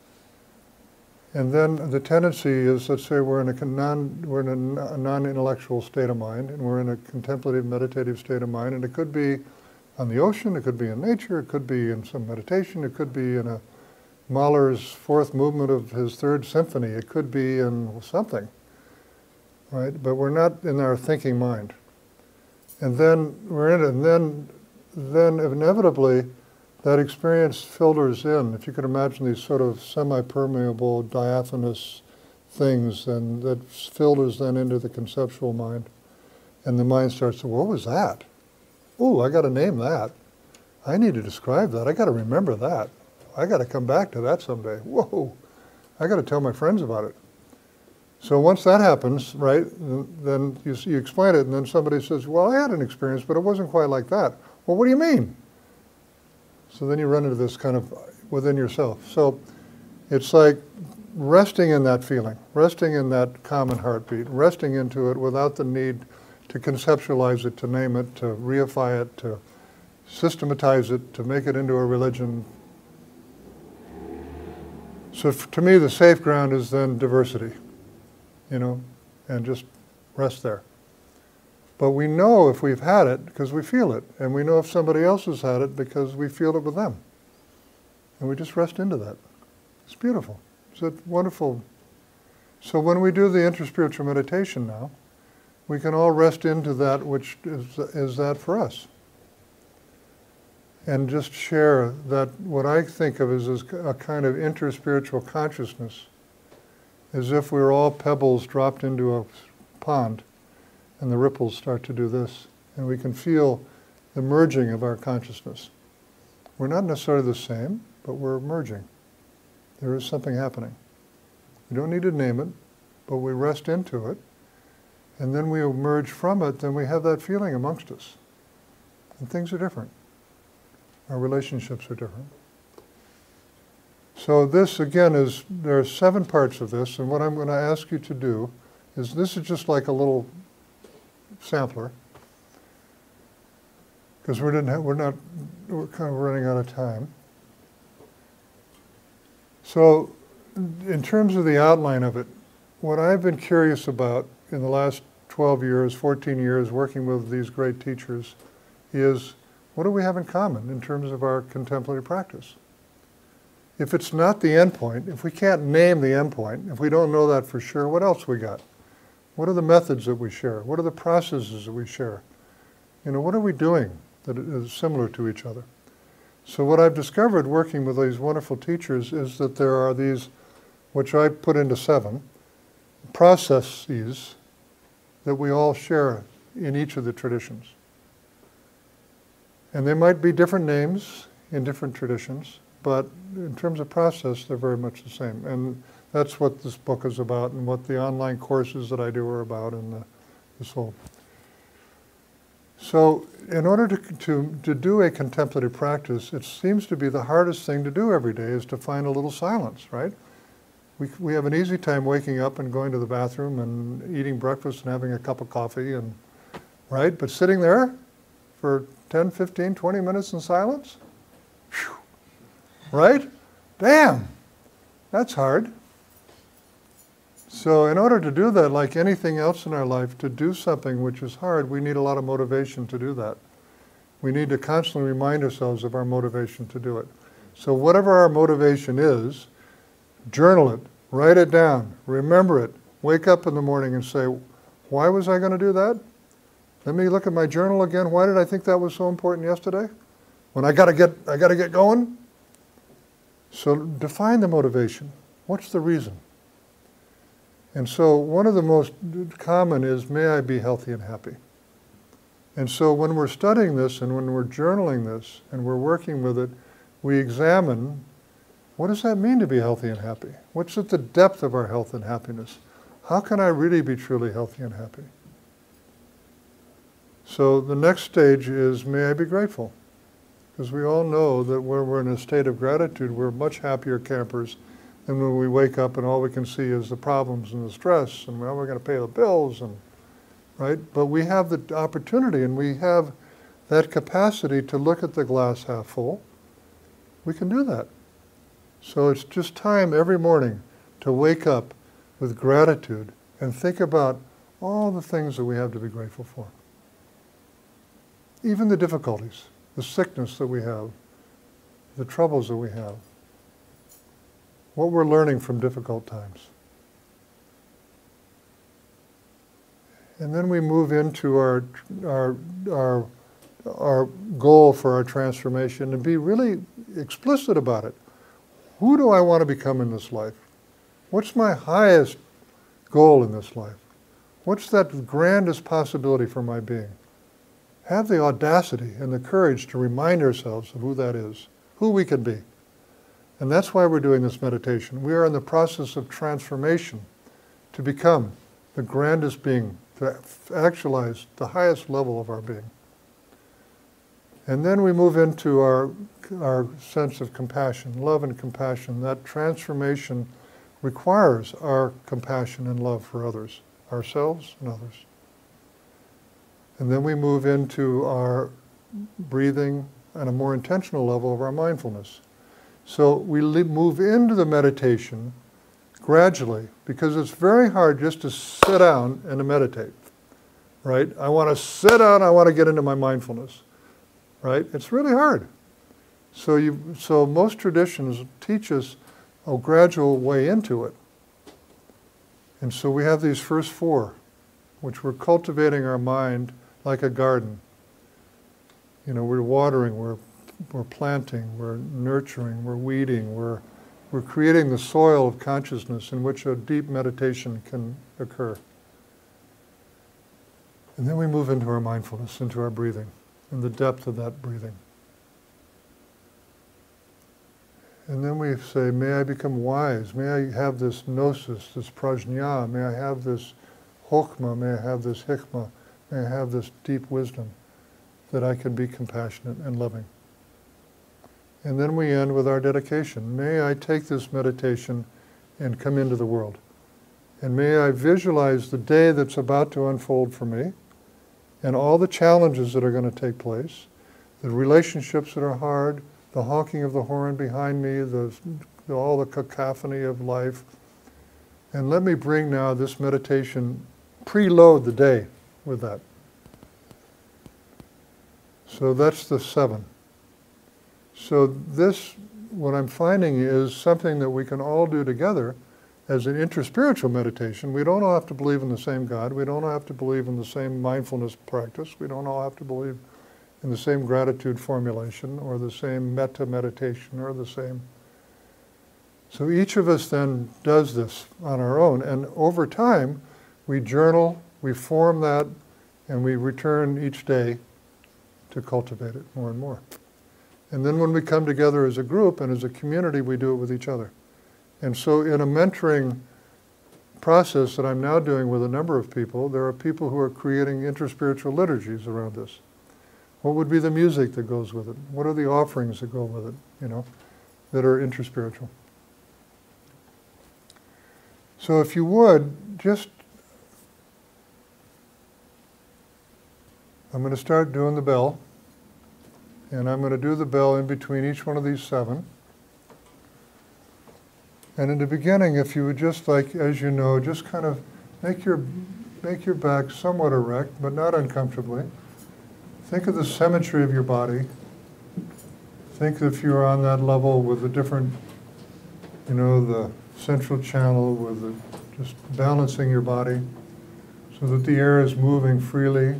And then the tendency is, let's say we're in a non, we're in a non-intellectual state of mind, and we're in a contemplative, meditative state of mind, and it could be on the ocean, it could be in nature, it could be in some meditation, it could be in a Mahler's fourth movement of his third symphony, it could be in something, right? But we're not in our thinking mind. And then we're in it, and then, then inevitably, that experience filters in. If you could imagine these sort of semi-permeable, diaphanous things, and that filters then into the conceptual mind. And the mind starts to, what was that? Oh, I got to name that. I need to describe that. I got to remember that. I got to come back to that someday. Whoa, I got to tell my friends about it. So once that happens, right, then you, you explain it, and then somebody says, well, I had an experience, but it wasn't quite like that. Well, what do you mean? So then you run into this kind of within yourself. So it's like resting in that feeling, resting in that common heartbeat, resting into it without the need to conceptualize it, to name it, to reify it, to systematize it, to make it into a religion. So f- to me, the safe ground is then diversity, you know, and just rest there. But we know if we've had it because we feel it, and we know if somebody else has had it because we feel it with them. And we just rest into that. It's beautiful. It's a wonderful. So when we do the InterSpiritual meditation now, we can all rest into that which is, is that for us. And just share that, what I think of as a kind of interspiritual consciousness, as if we were all pebbles dropped into a pond, and the ripples start to do this, and we can feel the merging of our consciousness. We're not necessarily the same, but we're merging. There is something happening. We don't need to name it, but we rest into it, and then we emerge from it, then we have that feeling amongst us. And things are different. Our relationships are different. So this, again, is, there are seven parts of this, and what I'm going to ask you to do is, this is just like a little sampler, because we're, didn't have, we're not, we're kind of running out of time. So in terms of the outline of it, what I've been curious about in the last twelve years, fourteen years, working with these great teachers, is what do we have in common in terms of our contemplative practice? If it's not the end point, if we can't name the end point, if we don't know that for sure, what else we got? What are the methods that we share? What are the processes that we share? You know, what are we doing that is similar to each other? So what I've discovered working with these wonderful teachers is that there are these, which I put into seven, processes that we all share in each of the traditions. And they might be different names in different traditions, but in terms of process, they're very much the same. And that's what this book is about, and what the online courses that I do are about, and the, this whole. So in order to, to, to do a contemplative practice, it seems to be the hardest thing to do every day is to find a little silence, right? We, we have an easy time waking up and going to the bathroom and eating breakfast and having a cup of coffee, and right? But sitting there for ten, fifteen, twenty minutes in silence? Whew. Right? Damn, that's hard. So in order to do that, like anything else in our life, to do something which is hard, we need a lot of motivation to do that. We need to constantly remind ourselves of our motivation to do it. So whatever our motivation is, journal it, write it down, remember it, wake up in the morning and say, why was I going to do that? Let me look at my journal again. Why did I think that was so important yesterday? When I got to get, I got to get going? So define the motivation. What's the reason? And so one of the most common is, may I be healthy and happy. And so when we're studying this and when we're journaling this and we're working with it, we examine, what does that mean to be healthy and happy? What's at the depth of our health and happiness? How can I really be truly healthy and happy? So the next stage is, may I be grateful? Because we all know that when we're in a state of gratitude, we're much happier campers than when we wake up and all we can see is the problems and the stress, and well, we're going to pay the bills, and right? But we have the opportunity, and we have that capacity to look at the glass half full. We can do that. So it's just time every morning to wake up with gratitude and think about all the things that we have to be grateful for. Even the difficulties, the sickness that we have, the troubles that we have, what we're learning from difficult times. And then we move into our, our, our, our goal for our transformation and be really explicit about it. Who do I want to become in this life? What's my highest goal in this life? What's that grandest possibility for my being? Have the audacity and the courage to remind ourselves of who that is, who we can be. And that's why we're doing this meditation. We are in the process of transformation to become the grandest being, to actualize the highest level of our being. And then we move into our, our sense of compassion, love and compassion. That transformation requires our compassion and love for others, ourselves and others. And then we move into our breathing, on a more intentional level of our mindfulness. So we move into the meditation gradually, because it's very hard just to sit down and to meditate, right? I want to sit down, I want to get into my mindfulness, right? It's really hard. So you, so most traditions teach us a gradual way into it. And so we have these first four, which we're cultivating our mind like a garden. You know, we're watering, we're we're planting, we're nurturing, we're weeding, we're we're creating the soil of consciousness in which a deep meditation can occur. And then we move into our mindfulness, into our breathing, and the depth of that breathing. And then we say, may I become wise, may I have this gnosis, this prajna, may I have this hokmah, may I have this hikmah, may I have this deep wisdom, that I can be compassionate and loving. And then we end with our dedication. May I take this meditation and come into the world. And may I visualize the day that's about to unfold for me, and all the challenges that are going to take place, the relationships that are hard, the honking of the horn behind me, the, all the cacophony of life. And let me bring now this meditation, preload the day with that. So that's the seven. So this, what I'm finding is something that we can all do together as an interspiritual meditation. We don't all have to believe in the same God. We don't all have to believe in the same mindfulness practice. We don't all have to believe in the same gratitude formulation or the same metta meditation or the same. So each of us then does this on our own. And over time, we journal, we form that, and we return each day to cultivate it more and more. And then when we come together as a group and as a community, we do it with each other. And so in a mentoring process that I'm now doing with a number of people, there are people who are creating interspiritual liturgies around this. What would be the music that goes with it? What are the offerings that go with it, you know, that are interspiritual? So if you would, just, I'm going to start doing the bell. And I'm going to do the bell in between each one of these seven. And in the beginning, if you would just, like, as you know, just kind of make your, make your back somewhat erect, but not uncomfortably. Think of the symmetry of your body. Think if you're on that level with the different, you know, the central channel with the, just balancing your body so that the air is moving freely.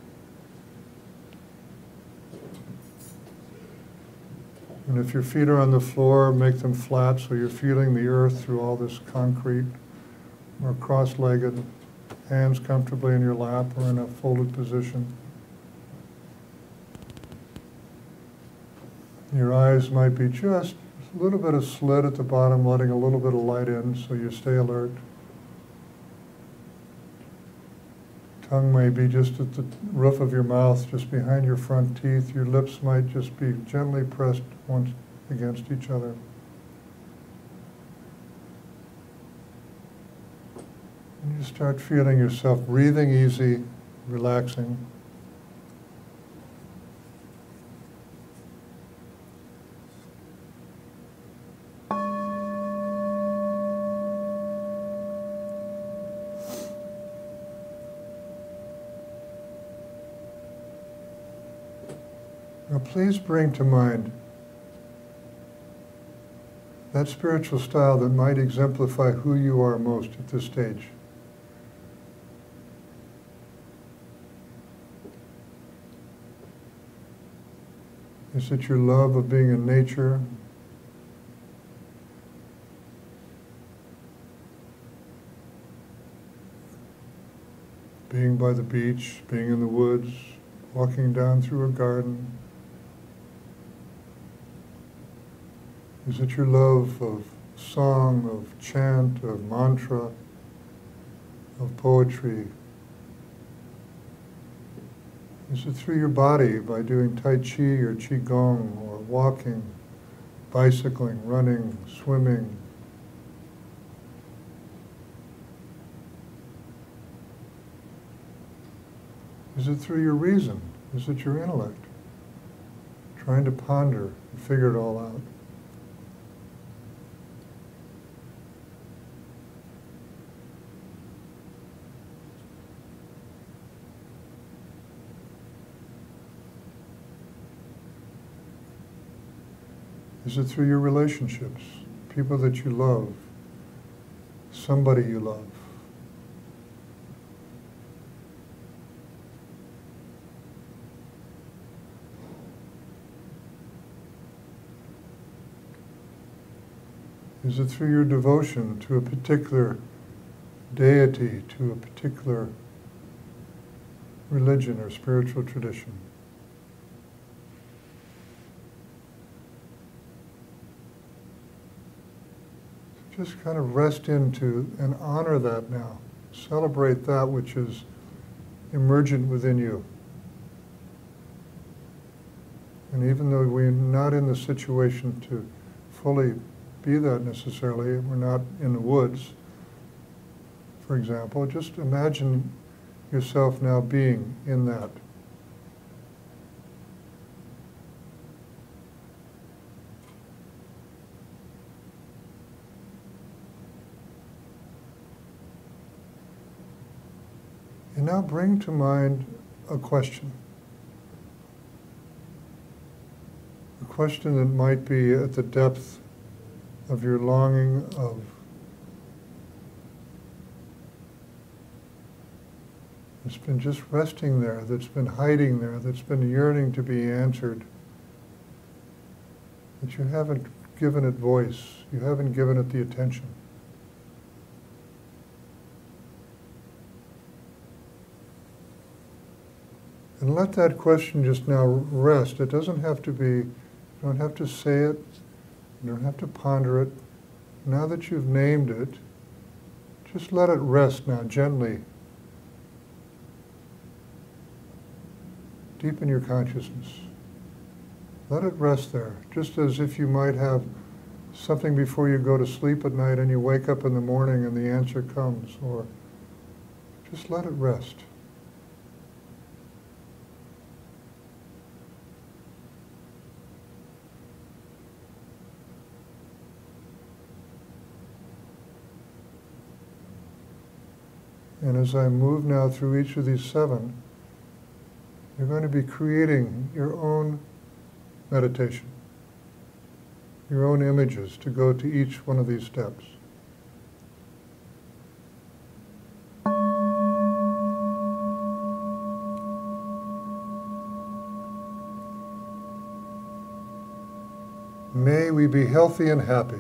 And if your feet are on the floor, make them flat so you're feeling the earth through all this concrete, or cross-legged, hands comfortably in your lap or in a folded position. Your eyes might be just a little bit of slit at the bottom, letting a little bit of light in so you stay alert. Tongue may be just at the roof of your mouth, just behind your front teeth. Your lips might just be gently pressed once against each other. And you start feeling yourself breathing easy, relaxing. Now please bring to mind that spiritual style that might exemplify who you are most at this stage. Is it your love of being in nature? Being by the beach, being in the woods, walking down through a garden? Is it your love of song, of chant, of mantra, of poetry? Is it through your body by doing Tai Chi or Qigong or walking, bicycling, running, swimming? Is it through your reason? Is it your intellect? trying to ponder and figure it all out. Is it through your relationships, people that you love, somebody you love? Is it through your devotion to a particular deity, to a particular religion or spiritual tradition? Just kind of rest into and honor that now. Celebrate that which is emergent within you. And even though we're not in the situation to fully be that necessarily, we're not in the woods, for example, just imagine yourself now being in that. And now bring to mind a question. A question that might be at the depth of your longing, of it's been just resting there, that's been hiding there, that's been yearning to be answered, that you haven't given it voice, you haven't given it the attention. And let that question just now rest. It doesn't have to be, you don't have to say it, you don't have to ponder it. Now that you've named it, just let it rest now gently. Deepen your consciousness. Let it rest there, just as if you might have something before you go to sleep at night and you wake up in the morning and the answer comes, or just let it rest. And as I move now through each of these seven, you're going to be creating your own meditation, your own images to go to each one of these steps. May we be healthy and happy.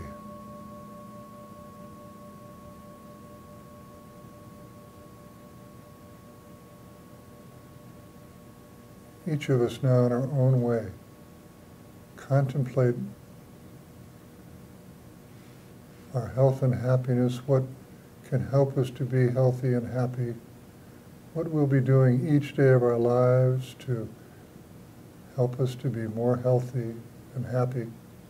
Each of us now in our own way contemplate our health and happiness, what can help us to be healthy and happy, what we'll be doing each day of our lives to help us to be more healthy and happy.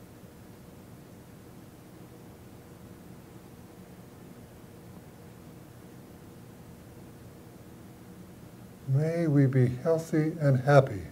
May we be healthy and happy.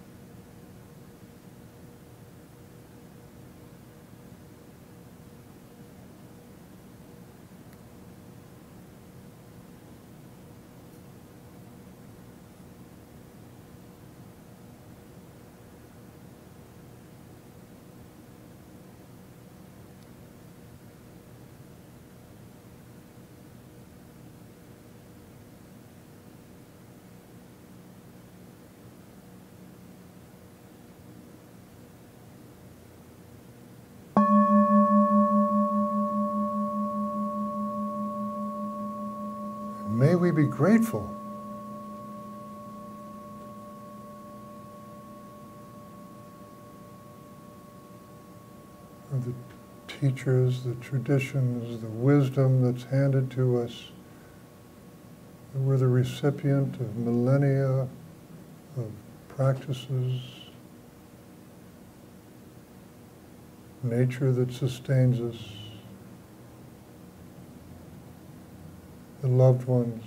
May we be grateful for the teachers, the traditions, the wisdom that's handed to us. We're the recipient of millennia of practices, nature that sustains us, the loved ones,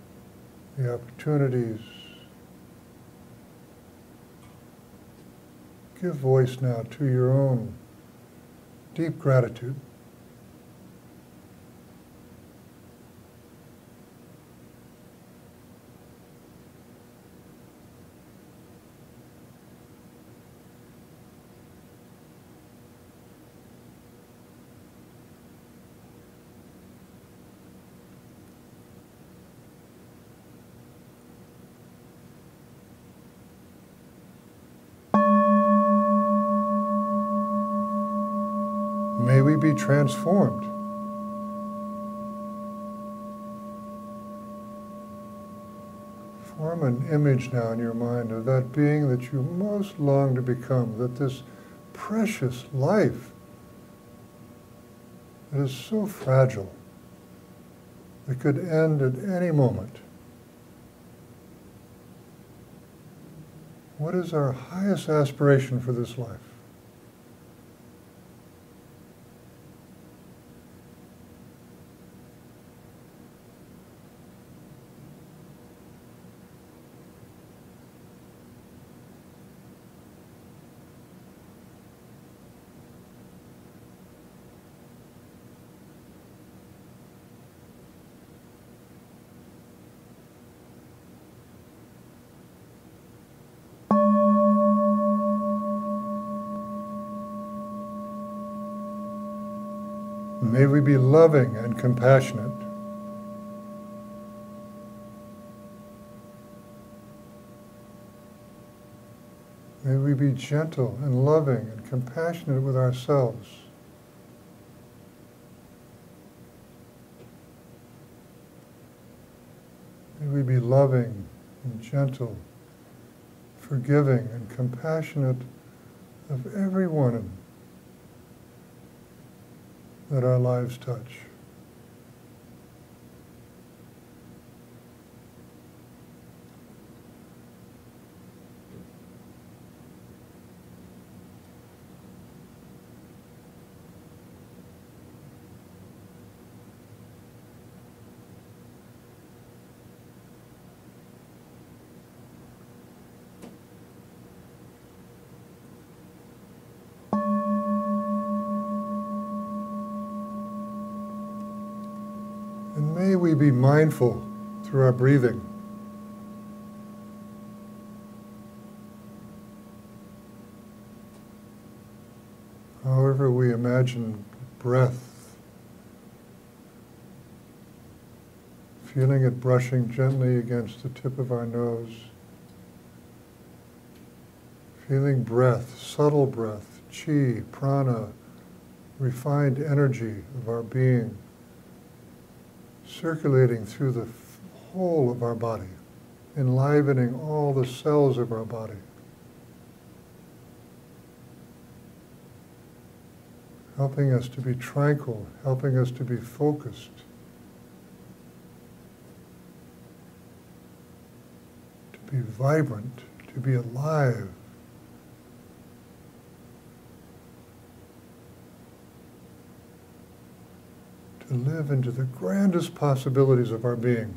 the opportunities, give voice now to your own deep gratitude. May we be transformed. Form an image now in your mind of that being that you most long to become, that this precious life that is so fragile, that could end at any moment. What is our highest aspiration for this life? May we be loving and compassionate. May we be gentle and loving and compassionate with ourselves. May we be loving and gentle, forgiving and compassionate of everyone that our lives touch. And may we be mindful through our breathing. However we imagine breath, feeling it brushing gently against the tip of our nose, feeling breath, subtle breath, chi, prana, refined energy of our being, circulating through the whole of our body, enlivening all the cells of our body. Helping us to be tranquil, helping us to be focused, to be vibrant, to be alive. To live into the grandest possibilities of our being.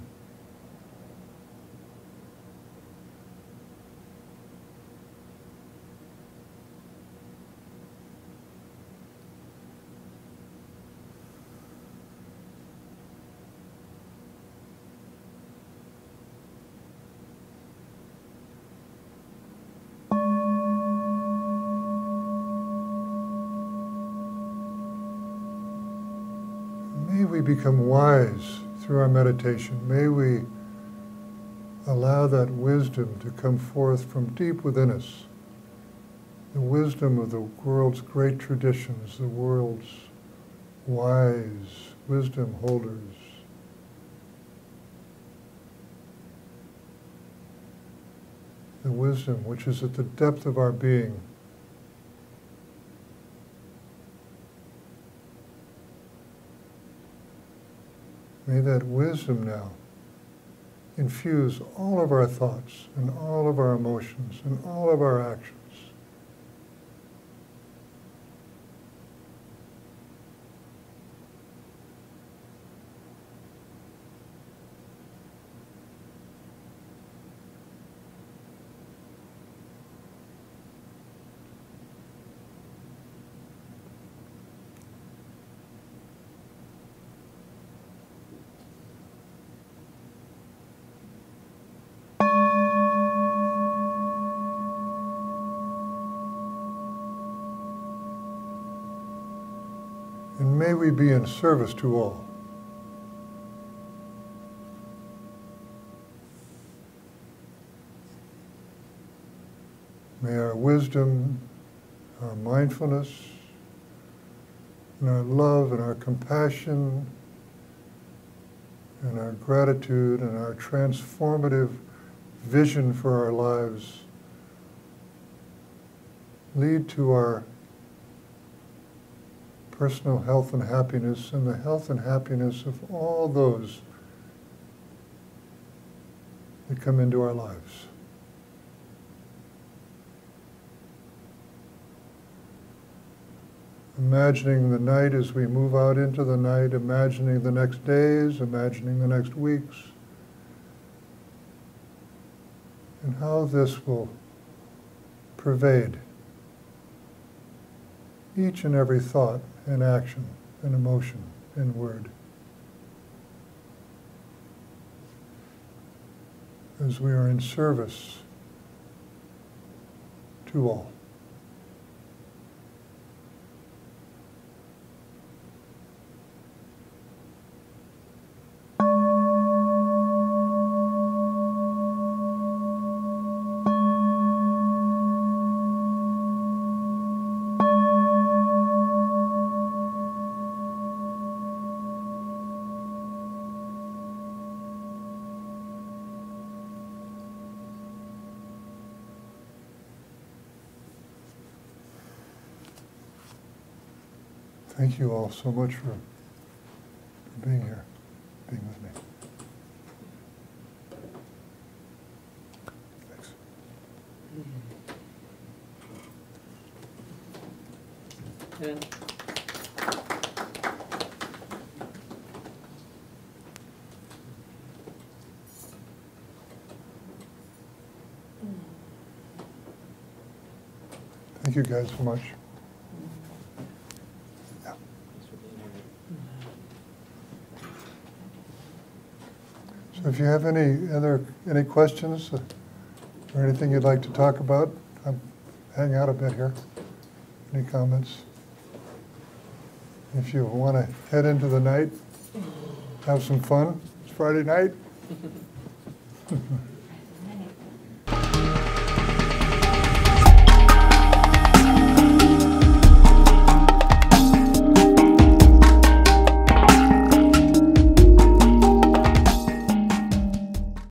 May we become wise through our meditation. May we allow that wisdom to come forth from deep within us. The wisdom of the world's great traditions, the world's wise wisdom holders. The wisdom which is at the depth of our being. May that wisdom now infuse all of our thoughts and all of our emotions and all of our actions. we be in service to all. May our wisdom, our mindfulness, and our love and our compassion and our gratitude and our transformative vision for our lives lead to our personal health and happiness and the health and happiness of all those that come into our lives. Imagining the night as we move out into the night, imagining the next days, imagining the next weeks, and how this will pervade each and every thought and action and emotion and word. As we are in service to all. Thank you all so much for, for being here, being with me. Thanks. And Thank you guys so much. So if you have any other any questions or anything you'd like to talk about, I'm hang out a bit here. Any comments? If you want to head into the night, have some fun. It's Friday night.